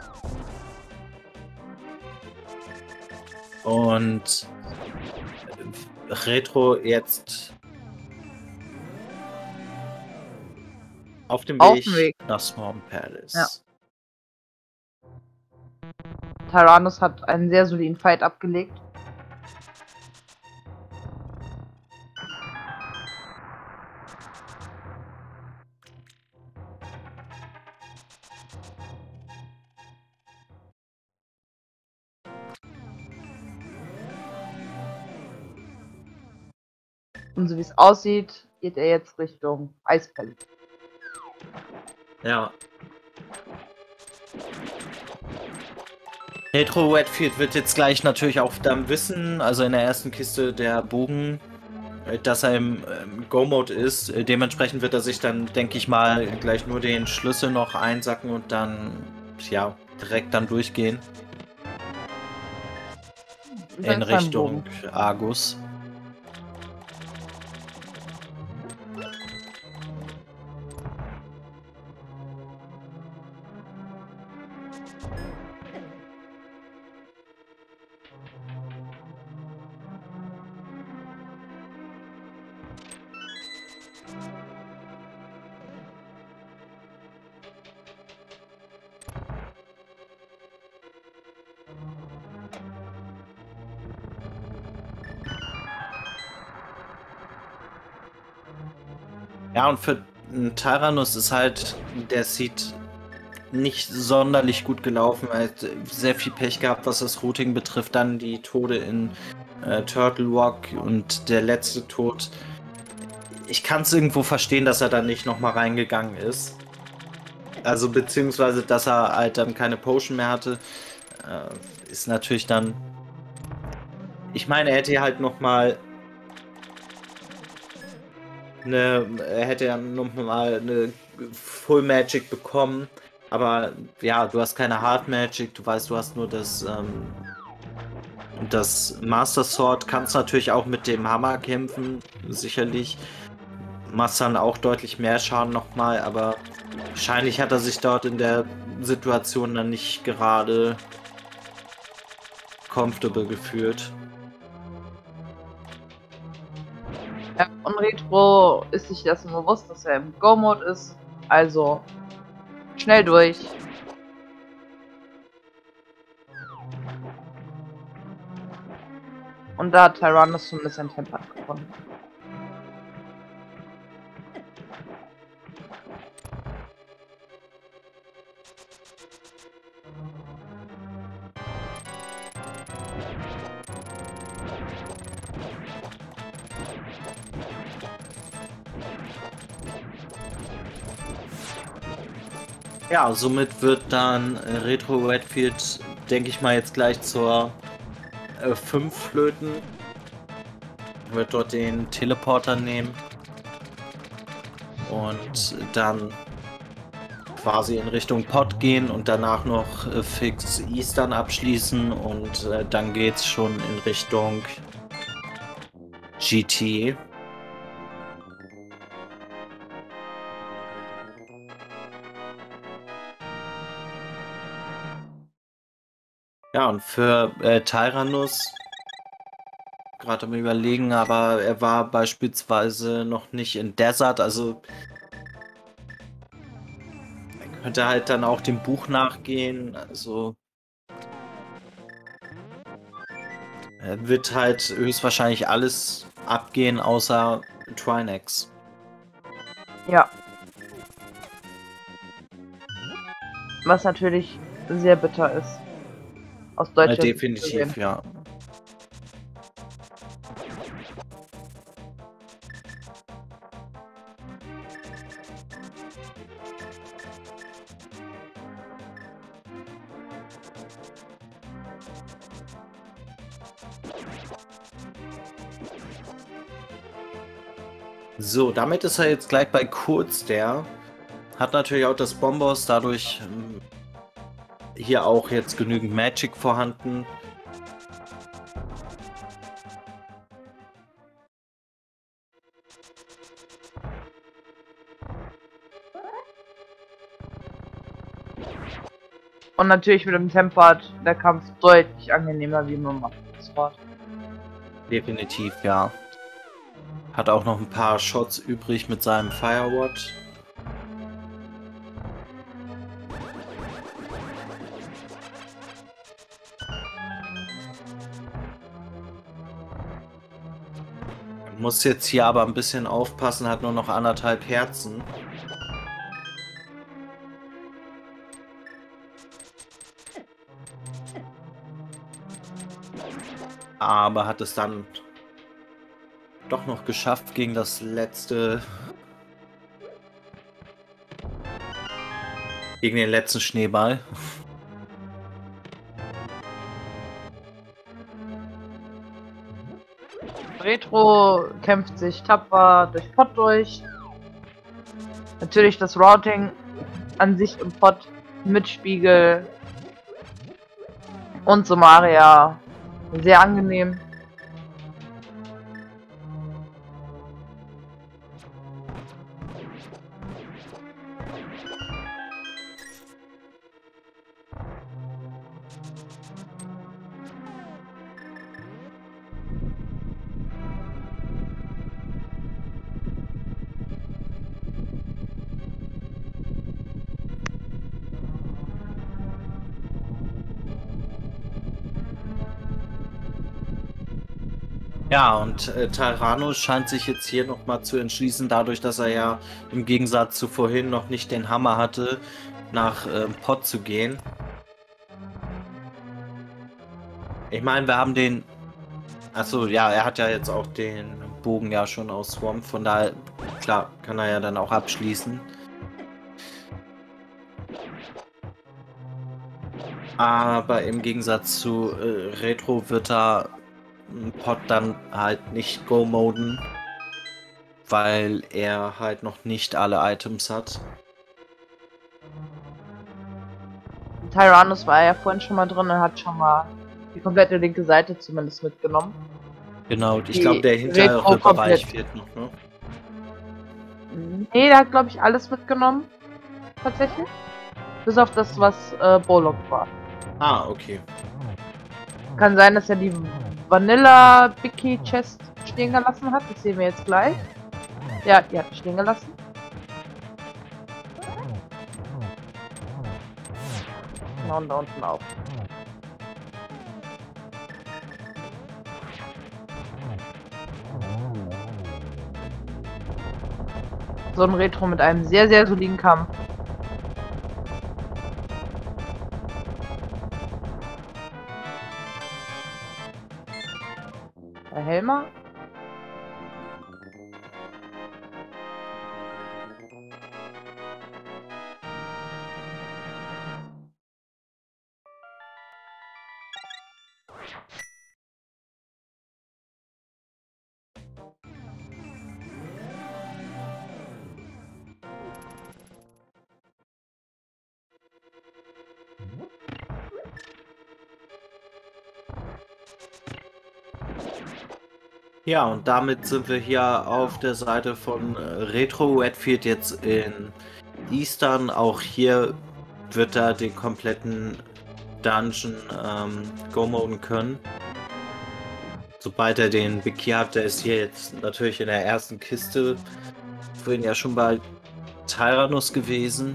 Und äh, Retro jetzt auf dem Auf Weg, dem Weg. nach Swamp Palace. Ja. Tyrannus hat einen sehr soliden Fight abgelegt. Und so wie es aussieht, geht er jetzt Richtung Ice Palace. Ja. Retro Redfield wird jetzt gleich natürlich auch dann wissen, also in der ersten Kiste der Bogen, äh, dass er im ähm, Go-Mode ist. Äh, Dementsprechend wird er sich dann, denke ich mal, gleich nur den Schlüssel noch einsacken und dann, ja, direkt dann durchgehen. Und dann In ist er im Richtung Bogen. Argus. Ja, und für einen Tyrannus ist halt, der sieht nicht sonderlich gut gelaufen. Er hat sehr viel Pech gehabt, was das Routing betrifft. Dann die Tode in äh, Turtle Rock und der letzte Tod. Ich kann es irgendwo verstehen, dass er da nicht nochmal reingegangen ist. Also beziehungsweise, dass er halt dann keine Potion mehr hatte. Äh, ist natürlich dann... Ich meine, er hätte halt nochmal... Eine, er hätte ja nochmal eine Full Magic bekommen. Aber ja, du hast keine Hard Magic, du weißt, du hast nur das, ähm, das Master Sword, kannst natürlich auch mit dem Hammer kämpfen, sicherlich. Machst dann auch deutlich mehr Schaden nochmal, aber wahrscheinlich hat er sich dort in der Situation dann nicht gerade comfortable gefühlt. Ja, und Retro ist sich dessen bewusst, dass er im Go-Mode ist. Also schnell durch. Und da hat Tyrannus zumindest ein Tempo gefunden. Ja, somit wird dann äh, Retro Redfield, denke ich mal, jetzt gleich zur äh, fünf flöten. Wird dort den Teleporter nehmen und dann quasi in Richtung Pod gehen und danach noch äh, fix Eastern abschließen und äh, dann geht's schon in Richtung G T. Ja, und für äh, Tyrannus gerade am Überlegen, aber er war beispielsweise noch nicht in Desert, also er könnte halt dann auch dem Buch nachgehen, also er wird halt höchstwahrscheinlich alles abgehen, außer Trinex. Ja. Was natürlich sehr bitter ist. Aus Äh, deutscher Sicht definitiv, gesehen. ja. So, damit ist er jetzt gleich bei Kurz, der hat natürlich auch das Bombos, dadurch ähm, hier auch jetzt genügend Magic vorhanden. Und natürlich mit dem Tempad der Kampf deutlich angenehmer wie mit dem Sword. Definitiv, ja. Hat auch noch ein paar Shots übrig mit seinem Firewatch. Muss jetzt hier aber ein bisschen aufpassen, hat nur noch anderthalb Herzen. Aber hat es dann doch noch geschafft gegen das letzte... gegen den letzten Schneeball. Retro kämpft sich tapfer durch Pod durch. Natürlich das Routing an sich im Pod mit Spiegel und Somaria sehr angenehm. Ja, und äh, Tyrannus scheint sich jetzt hier nochmal zu entschließen, dadurch, dass er ja im Gegensatz zu vorhin noch nicht den Hammer hatte, nach äh, Pod zu gehen. Ich meine, wir haben den... Achso, ja, er hat ja jetzt auch den Bogen ja schon aus Swamp, von daher, klar, kann er ja dann auch abschließen. Aber im Gegensatz zu äh, Retro wird er Pod dann halt nicht go-moden, weil er halt noch nicht alle Items hat. Tyrannus war ja vorhin schon mal drin und hat schon mal die komplette linke Seite zumindest mitgenommen. Genau, ich Die glaube, der hintere Retro Bereich komplett. fehlt noch, ne? Nee, der hat glaube ich alles mitgenommen. Tatsächlich. Bis auf das, was äh, Bolog war. Ah, okay. Kann sein, dass er die Vanilla Bicky Chest stehen gelassen hat. Das sehen wir jetzt gleich. Ja, die hat ihn stehen gelassen. Und da unten auch. So ein Retro mit einem sehr, sehr soliden Kampf. Der Helmer. Ja, und damit sind wir hier auf der Seite von äh, Retro Redfield jetzt in Eastern. Auch hier wird er den kompletten Dungeon ähm, go-moden können. Sobald er den Big Key hat, der ist hier jetzt natürlich in der ersten Kiste. Vorhin ja schon bei Tyrannus gewesen.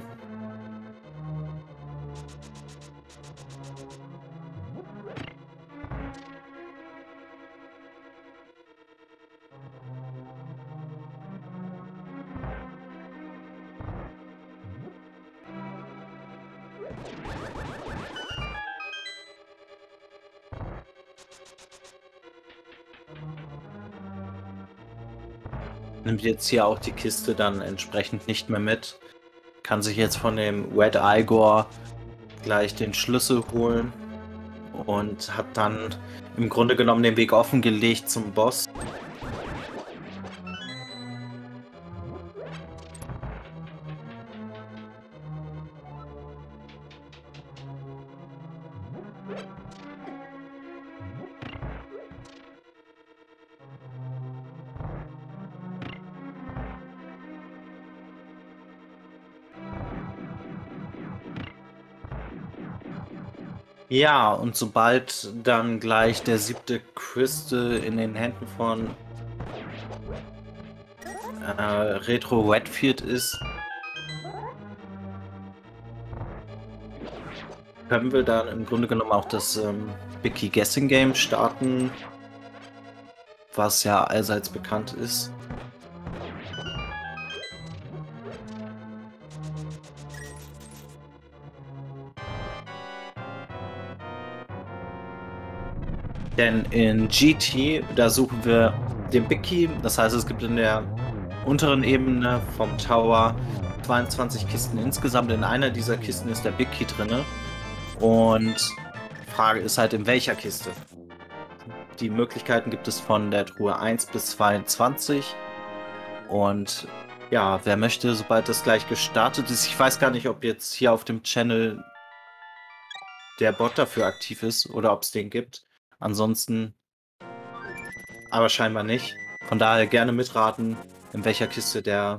Nimmt jetzt hier auch die Kiste dann entsprechend nicht mehr mit. Kann sich jetzt von dem Red Igor gleich den Schlüssel holen und hat dann im Grunde genommen den Weg offengelegt zum Boss. Ja, und sobald dann gleich der siebte Crystal in den Händen von äh, Retro Redfield ist, können wir dann im Grunde genommen auch das ähm, Big Key Guessing Game starten, was ja allseits bekannt ist. Denn in G T, da suchen wir den Big Key, das heißt, es gibt in der unteren Ebene vom Tower zweiundzwanzig Kisten insgesamt. In einer dieser Kisten ist der Big Key drin. Und die Frage ist halt, in welcher Kiste? Die Möglichkeiten gibt es von der Truhe eins bis zweiundzwanzig. Und ja, wer möchte, sobald das gleich gestartet ist, ich weiß gar nicht, ob jetzt hier auf dem Channel der Bot dafür aktiv ist oder ob es den gibt. Ansonsten aber scheinbar nicht. Von daher gerne mitraten, in welcher Kiste der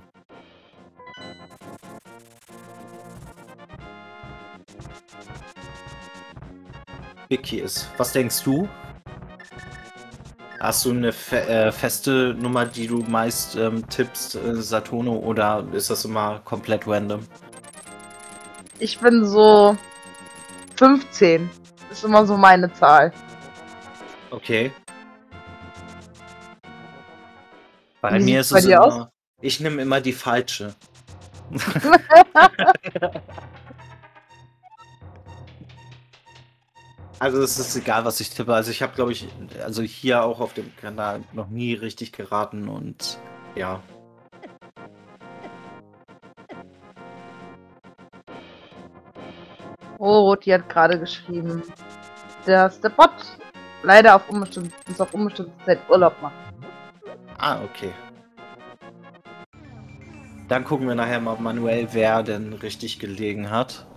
Big Key ist. Was denkst du? Hast du eine fe äh, feste Nummer, die du meist ähm, tippst, äh, Satono, oder ist das immer komplett random? Ich bin so fünfzehn. Ist immer so meine Zahl. Okay. Bei Wie mir sieht's ist bei es dir immer, aus? ich nehme immer die falsche. Also es ist egal, was ich tippe. Also ich habe, glaube ich, also hier auch auf dem Kanal noch nie richtig geraten und ja. Oh, Roti hat gerade geschrieben, dass der Bot leider auf unbestimmte, uns auf unbestimmte Zeit Urlaub macht. Ah, okay. Dann gucken wir nachher mal manuell, wer denn richtig gelegen hat.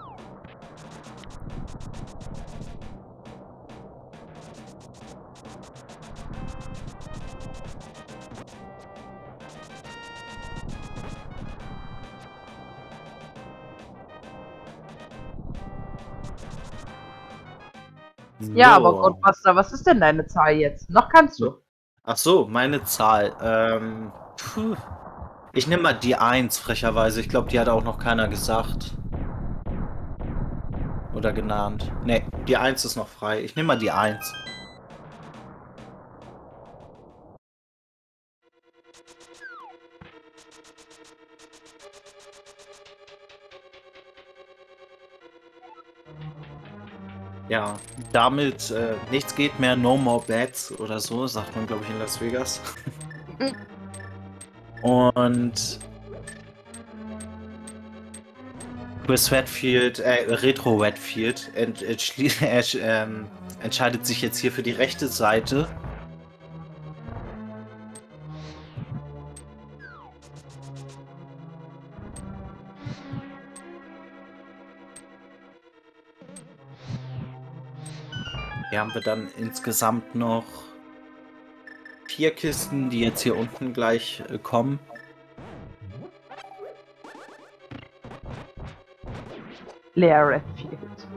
Ja, aber So. Godbuster, was ist denn deine Zahl jetzt? Noch kannst du. Ach so, meine Zahl. Ähm, puh. Ich nehme mal die eins, frecherweise. Ich glaube, die hat auch noch keiner gesagt. Oder genannt. Ne, die eins ist noch frei. Ich nehme mal die eins. Ja, damit äh, nichts geht mehr, no more bets oder so, sagt man, glaube ich, in Las Vegas. Und Chris Redfield, äh, Retro Redfield ent, äh, ähm, entscheidet sich jetzt hier für die rechte Seite. Hier haben wir dann insgesamt noch vier Kisten, die jetzt hier unten gleich äh, kommen. Leer Redfield.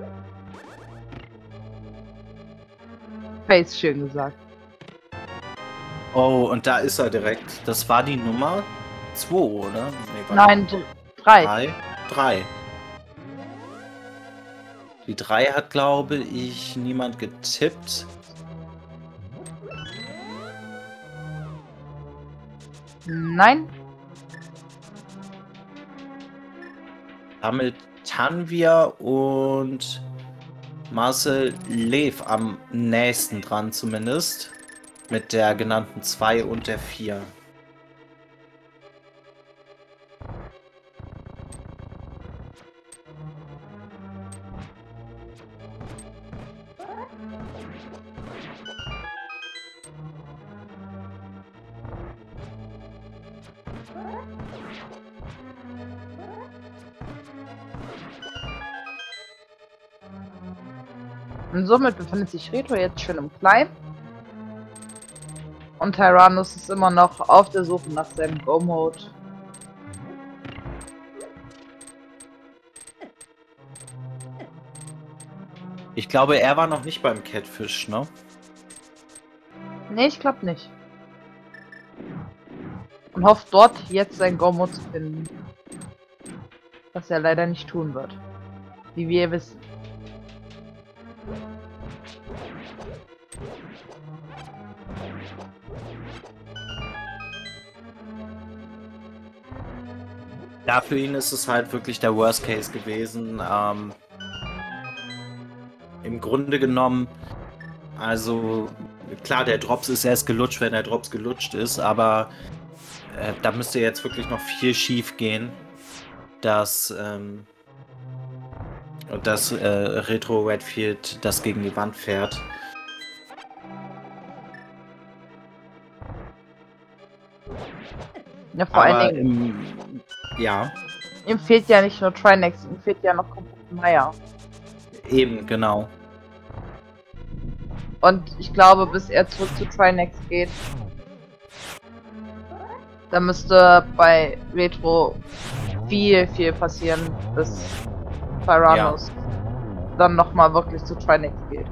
Face schön gesagt. Oh, und da ist er direkt. Das war die Nummer zwei, oder? Nee, Nein, drei. drei. Drei. Die drei hat, glaube ich, niemand getippt. Nein. Damit Tanvir und Marcel Lev am nächsten dran zumindest. Mit der genannten zwei und der vier. Und somit befindet sich Retro jetzt schön im Climb. Und Tyrannus ist immer noch auf der Suche nach seinem Go-Mode. Ich glaube, er war noch nicht beim Catfish, ne? Nee, ich glaube nicht. Und hofft dort jetzt sein Go-Mode zu finden. Was er leider nicht tun wird. Wie wir wissen. Ja, für ihn ist es halt wirklich der Worst Case gewesen. Ähm, Im Grunde genommen, also klar, der Drops ist erst gelutscht, wenn der Drops gelutscht ist, aber äh, da müsste jetzt wirklich noch viel schief gehen, dass, ähm, dass äh, Retro Redfield das gegen die Wand fährt. Ja, vor Aber allen Dingen, im, ja, ihm fehlt ja nicht nur Trinex, ihm fehlt ja noch komplett Meier. eben, genau. Und ich glaube, bis er zurück zu Trinex geht, da müsste bei Retro viel, viel passieren, bis Tyrannus ja. dann nochmal wirklich zu Trinex geht.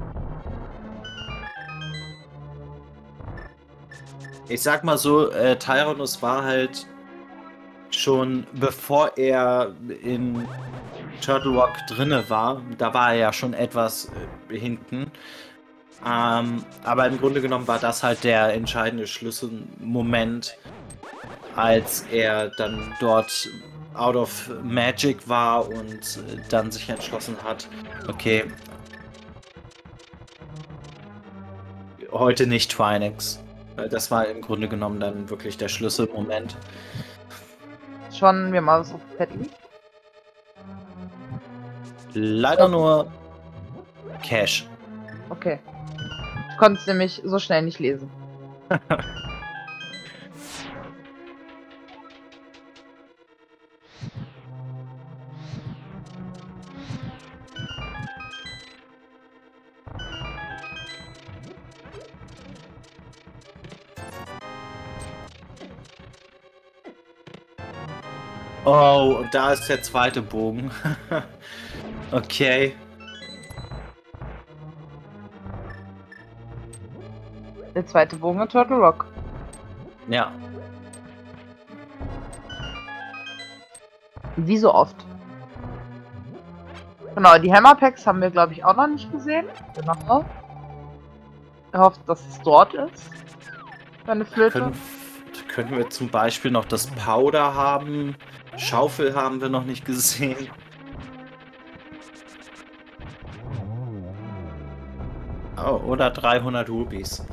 Ich sag mal so, äh, Tyrannus war halt schon, bevor er in Turtle Rock drinne war, da war er ja schon etwas äh, hinten. Ähm, aber im Grunde genommen war das halt der entscheidende Schlüsselmoment, als er dann dort out of Magic war und äh, dann sich entschlossen hat, okay, heute nicht Trinex. Das war im Grunde genommen dann wirklich der Schlüsselmoment. Schon wir mal was auf Pet liegt? Leider nur Cash. Okay. Ich konnte es nämlich so schnell nicht lesen. Oh, und da ist der zweite Bogen. Okay. Der zweite Bogen in Turtle Rock. Ja. Wie so oft. Genau, die Hammerpacks haben wir, glaube ich, auch noch nicht gesehen. Genau. Er hofft, dass es dort ist. Seine Flöte. Können, können wir zum Beispiel noch das Powder haben? Schaufel haben wir noch nicht gesehen. Oh, oder dreihundert Rubies.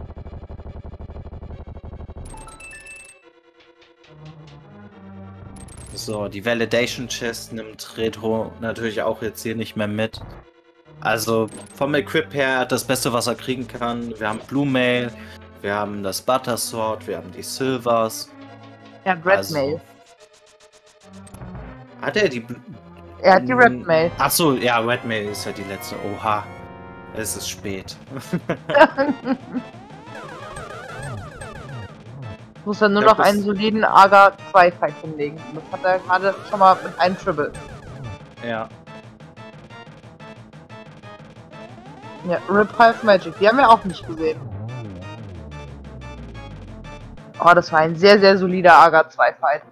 So, die Validation Chest nimmt Retro natürlich auch jetzt hier nicht mehr mit. Also vom Equip her das Beste, was er kriegen kann. Wir haben Blue Mail, wir haben das Butter Sword, wir haben die Silvers. Er hat Red Also, Mail. Hat er die... Er hat die Red Mail. Achso, ja, Red Mail ist ja die letzte. Oha, es ist spät. Muss dann nur Ja, noch das- einen soliden Aga zwei Fight hinlegen. Und das hat er gerade schon mal mit einem Triple. Ja. Ja, Rip Half Magic, die haben wir auch nicht gesehen. Oh, das war ein sehr, sehr solider Aga zwei Fight.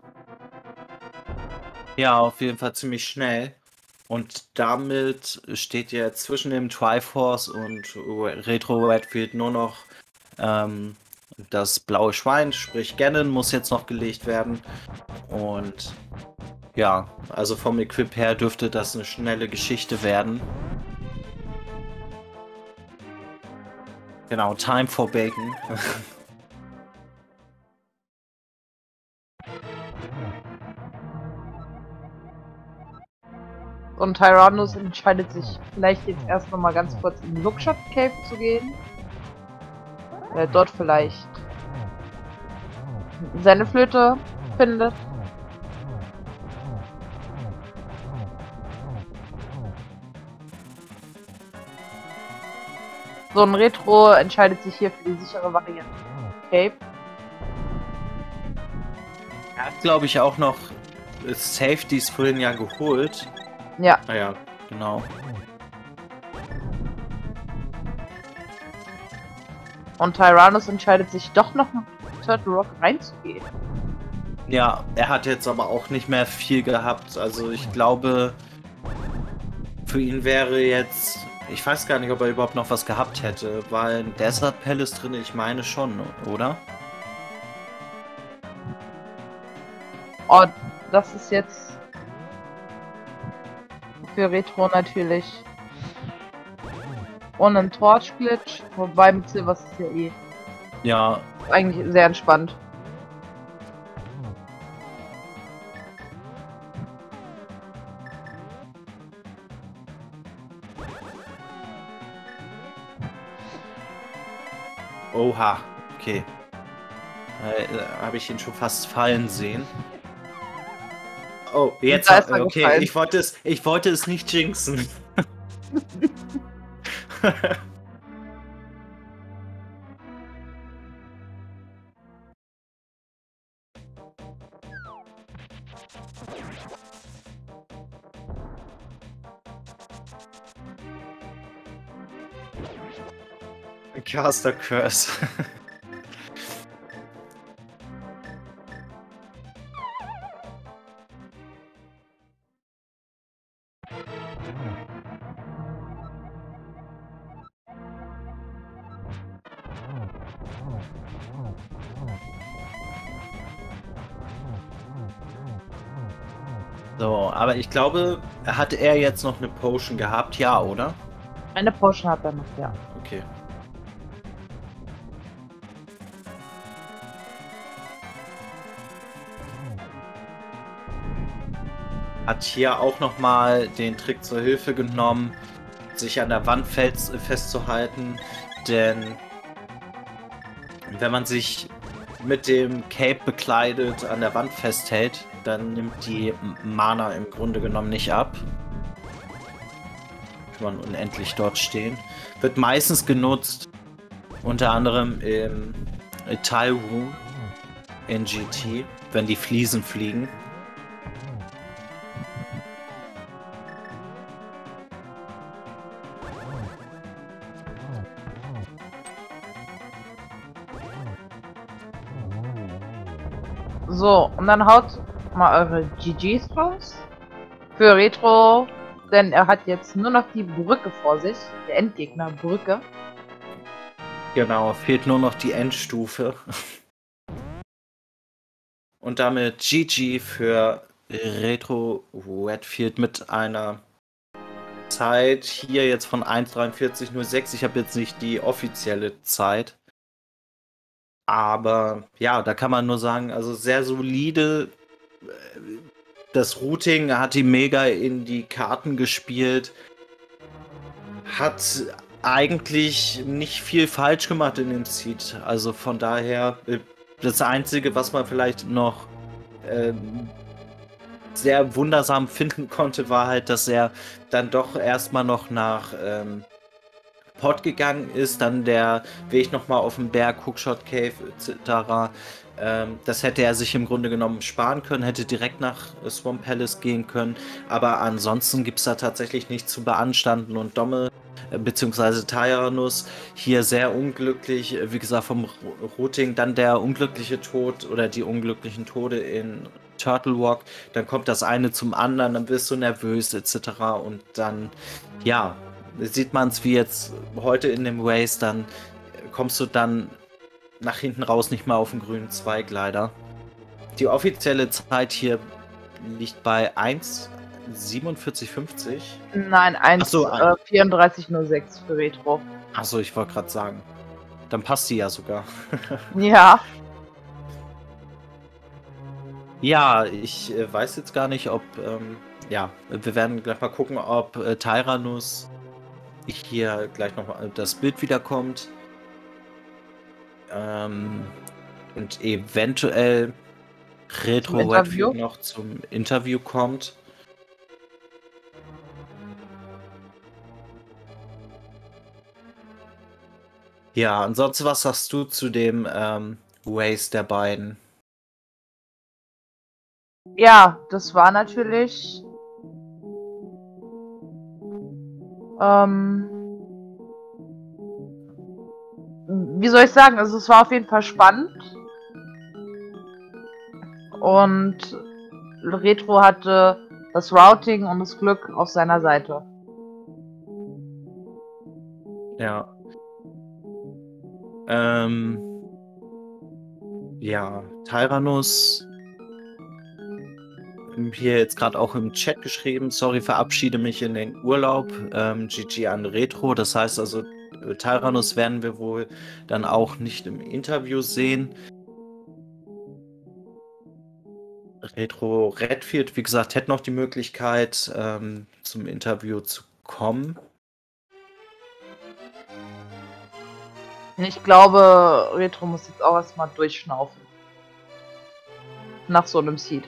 Ja, auf jeden Fall ziemlich schnell. Und damit steht jetzt zwischen dem Triforce und Retro Redfield nur noch ähm, das blaue Schwein, sprich Ganon muss jetzt noch gelegt werden. Und ja, also vom Equip her dürfte das eine schnelle Geschichte werden. Genau, Time for Bacon. Und Tyrannus entscheidet sich vielleicht jetzt erst noch mal ganz kurz in Lookshot Cave zu gehen. Äh, dort vielleicht seine Flöte findet. So ein Retro entscheidet sich hier für die sichere Variante. Cave. Er hat, glaube ich, auch noch Safeties vorhin ja geholt. Ja. Ah ja, genau. Und Tyrannus entscheidet sich doch noch in Turtle Rock reinzugehen. Ja, er hat jetzt aber auch nicht mehr viel gehabt. Also ich glaube, für ihn wäre jetzt... Ich weiß gar nicht, ob er überhaupt noch was gehabt hätte, weil ein Desert Palace drin, ich meine schon, oder? Oh, das ist jetzt für Retro natürlich ohne einen Torch-Glitch, wobei mit Silver ist es ja eh Ja, eigentlich sehr entspannt. oha, okay. Äh, habe ich ihn schon fast fallen sehen. Oh, jetzt Da hat ist er okay, gefallen. ich wollte es, ich wollte es nicht jinxen. Caster Curse. So, aber ich glaube, hat er jetzt noch eine Potion gehabt? Ja, oder? Eine Potion hat er noch, ja. Okay. Hat hier auch noch mal den Trick zur Hilfe genommen, sich an der Wand fest, festzuhalten, denn wenn man sich mit dem Cape bekleidet an der Wand festhält, dann nimmt die Mana im Grunde genommen nicht ab. Kann man unendlich dort stehen. Wird meistens genutzt, unter anderem im Tile Room in G T, wenn die Fliesen fliegen. So, und dann haut mal eure G Gs raus. Für Retro, denn er hat jetzt nur noch die Brücke vor sich. Der Endgegner Brücke. Genau, fehlt nur noch die Endstufe. Und damit G G für Retro Redfield mit einer Zeit hier jetzt von eins dreiundvierzig null sechs. Ich habe jetzt nicht die offizielle Zeit. Aber ja, da kann man nur sagen, also sehr solide. Das Routing hat die mega in die Karten gespielt. Hat eigentlich nicht viel falsch gemacht in dem Seed. Also von daher, das Einzige, was man vielleicht noch ähm, sehr wundersam finden konnte, war halt, dass er dann doch erstmal noch nach ähm, Port gegangen ist, dann der Weg nochmal auf den Berg, Hookshot Cave et cetera. Ähm, das hätte er sich im Grunde genommen sparen können, hätte direkt nach äh, Swamp Palace gehen können. Aber ansonsten gibt es da tatsächlich nichts zu beanstanden. Und Dommel äh, beziehungsweise Tyrannus hier sehr unglücklich, äh, wie gesagt, vom R- Routing, dann der unglückliche Tod oder die unglücklichen Tode in Turtle Walk. Dann kommt das eine zum anderen, dann wirst du nervös et cetera. Und dann, ja, sieht man es wie jetzt heute in dem Race, dann kommst du dann nach hinten raus nicht mal auf den grünen Zweig, leider. Die offizielle Zeit hier liegt bei eins siebenundvierzig fünfzig. Nein, eins Achso, äh, vierunddreißig null sechs für Retro. Achso, ich wollte gerade sagen. Dann passt die ja sogar. Ja. Ja, ich äh, weiß jetzt gar nicht, ob. Ähm, ja, wir werden gleich mal gucken, ob äh, Tyrannus hier gleich noch mal das Bild wiederkommt. Ähm, und eventuell Retro Redfield noch zum Interview kommt. Ja, ansonsten, was sagst du zu dem ähm, Race der beiden? Ja, das war natürlich ähm, wie soll ich sagen, also es war auf jeden Fall spannend und Retro hatte das Routing und das Glück auf seiner Seite. Ja. Ähm, ja, Tyrannus hier jetzt gerade auch im Chat geschrieben, sorry, verabschiede mich in den Urlaub, ähm, G G an Retro, das heißt also, Tyrannus werden wir wohl dann auch nicht im Interview sehen. Retro Redfield, wie gesagt, hätte noch die Möglichkeit, ähm, zum Interview zu kommen. Ich glaube, Retro muss jetzt auch erstmal durchschnaufen. Nach so einem Seed.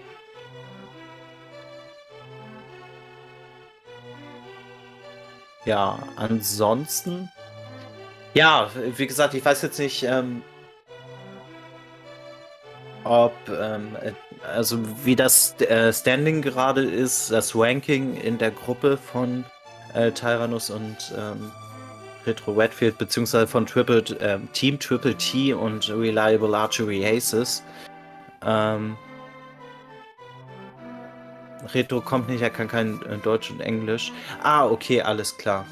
Ja, ansonsten. Ja, wie gesagt, ich weiß jetzt nicht, ähm, ob, ähm, also wie das äh, Standing gerade ist, das Ranking in der Gruppe von äh, Tyrannus und ähm, Retro Redfield, beziehungsweise von Triple, ähm, Team Triple T und Reliable Archery Aces. Ähm, Retro kommt nicht, er kann kein äh, Deutsch und Englisch. Ah, okay, alles klar.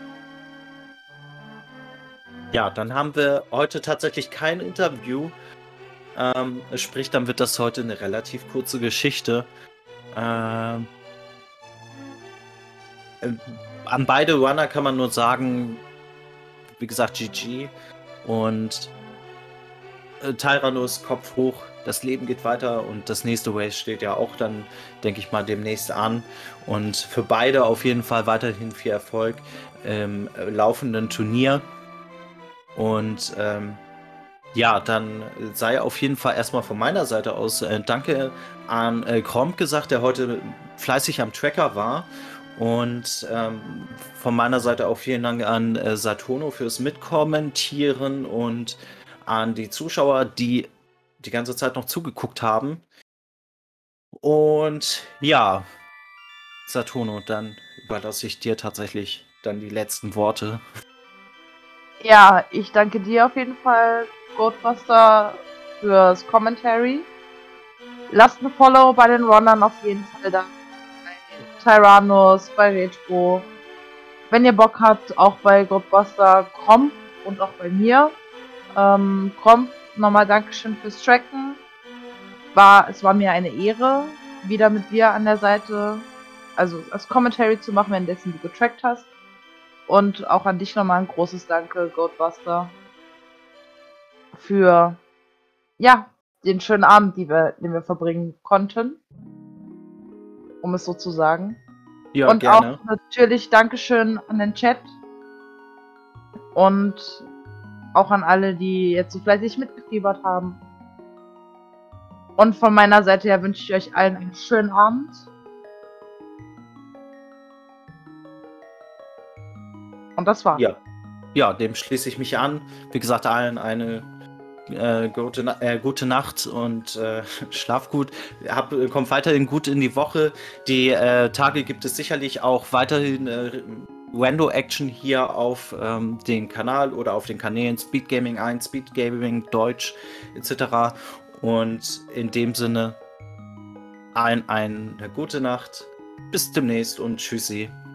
Ja, dann haben wir heute tatsächlich kein Interview. Ähm, sprich, dann wird das heute eine relativ kurze Geschichte. Ähm, äh, an beide Runner kann man nur sagen, wie gesagt, G G. Und äh, Tyrannus, Kopf hoch, das Leben geht weiter und das nächste Race steht ja auch dann, denke ich mal, demnächst an. Und für beide auf jeden Fall weiterhin viel Erfolg im äh, laufenden Turnier. Und ähm, ja, dann sei auf jeden Fall erstmal von meiner Seite aus äh, danke an äh, Kromp gesagt, der heute fleißig am Tracker war. Und ähm, von meiner Seite auch vielen Dank an äh, Satono fürs Mitkommentieren und an die Zuschauer, die die ganze Zeit noch zugeguckt haben. Und ja, Satono, dann überlasse ich dir tatsächlich dann die letzten Worte. Ja, ich danke dir auf jeden Fall, Ghostbuster, fürs Commentary. Lasst ein Follow bei den Runnern auf jeden Fall da. Bei Tyrannus, bei Retro. Wenn ihr Bock habt, auch bei Ghostbuster, kommt und auch bei mir. Ähm, kommt, nochmal Dankeschön fürs Tracken. War, es war mir eine Ehre, wieder mit dir an der Seite, also als Commentary zu machen, währenddessen du getrackt hast. Und auch an dich nochmal ein großes Danke, Ghostbuster, für, ja, den schönen Abend, die wir, den wir verbringen konnten. Um es so zu sagen. Ja, und gerne. auch natürlich Dankeschön an den Chat. Und auch an alle, die jetzt so fleißig mitgefiebert haben. Und von meiner Seite her wünsche ich euch allen einen schönen Abend. Und das war's. Ja. Ja, dem schließe ich mich an. Wie gesagt, allen eine äh, gute, Na äh, gute Nacht und äh, schlaf gut. Hab, kommt weiterhin gut in die Woche. Die äh, Tage gibt es sicherlich auch weiterhin äh, Rando-Action hier auf ähm, den Kanal oder auf den Kanälen Speed Gaming eins, Speed Gaming Deutsch et cetera. Und in dem Sinne ein, eine gute Nacht. Bis demnächst und tschüssi.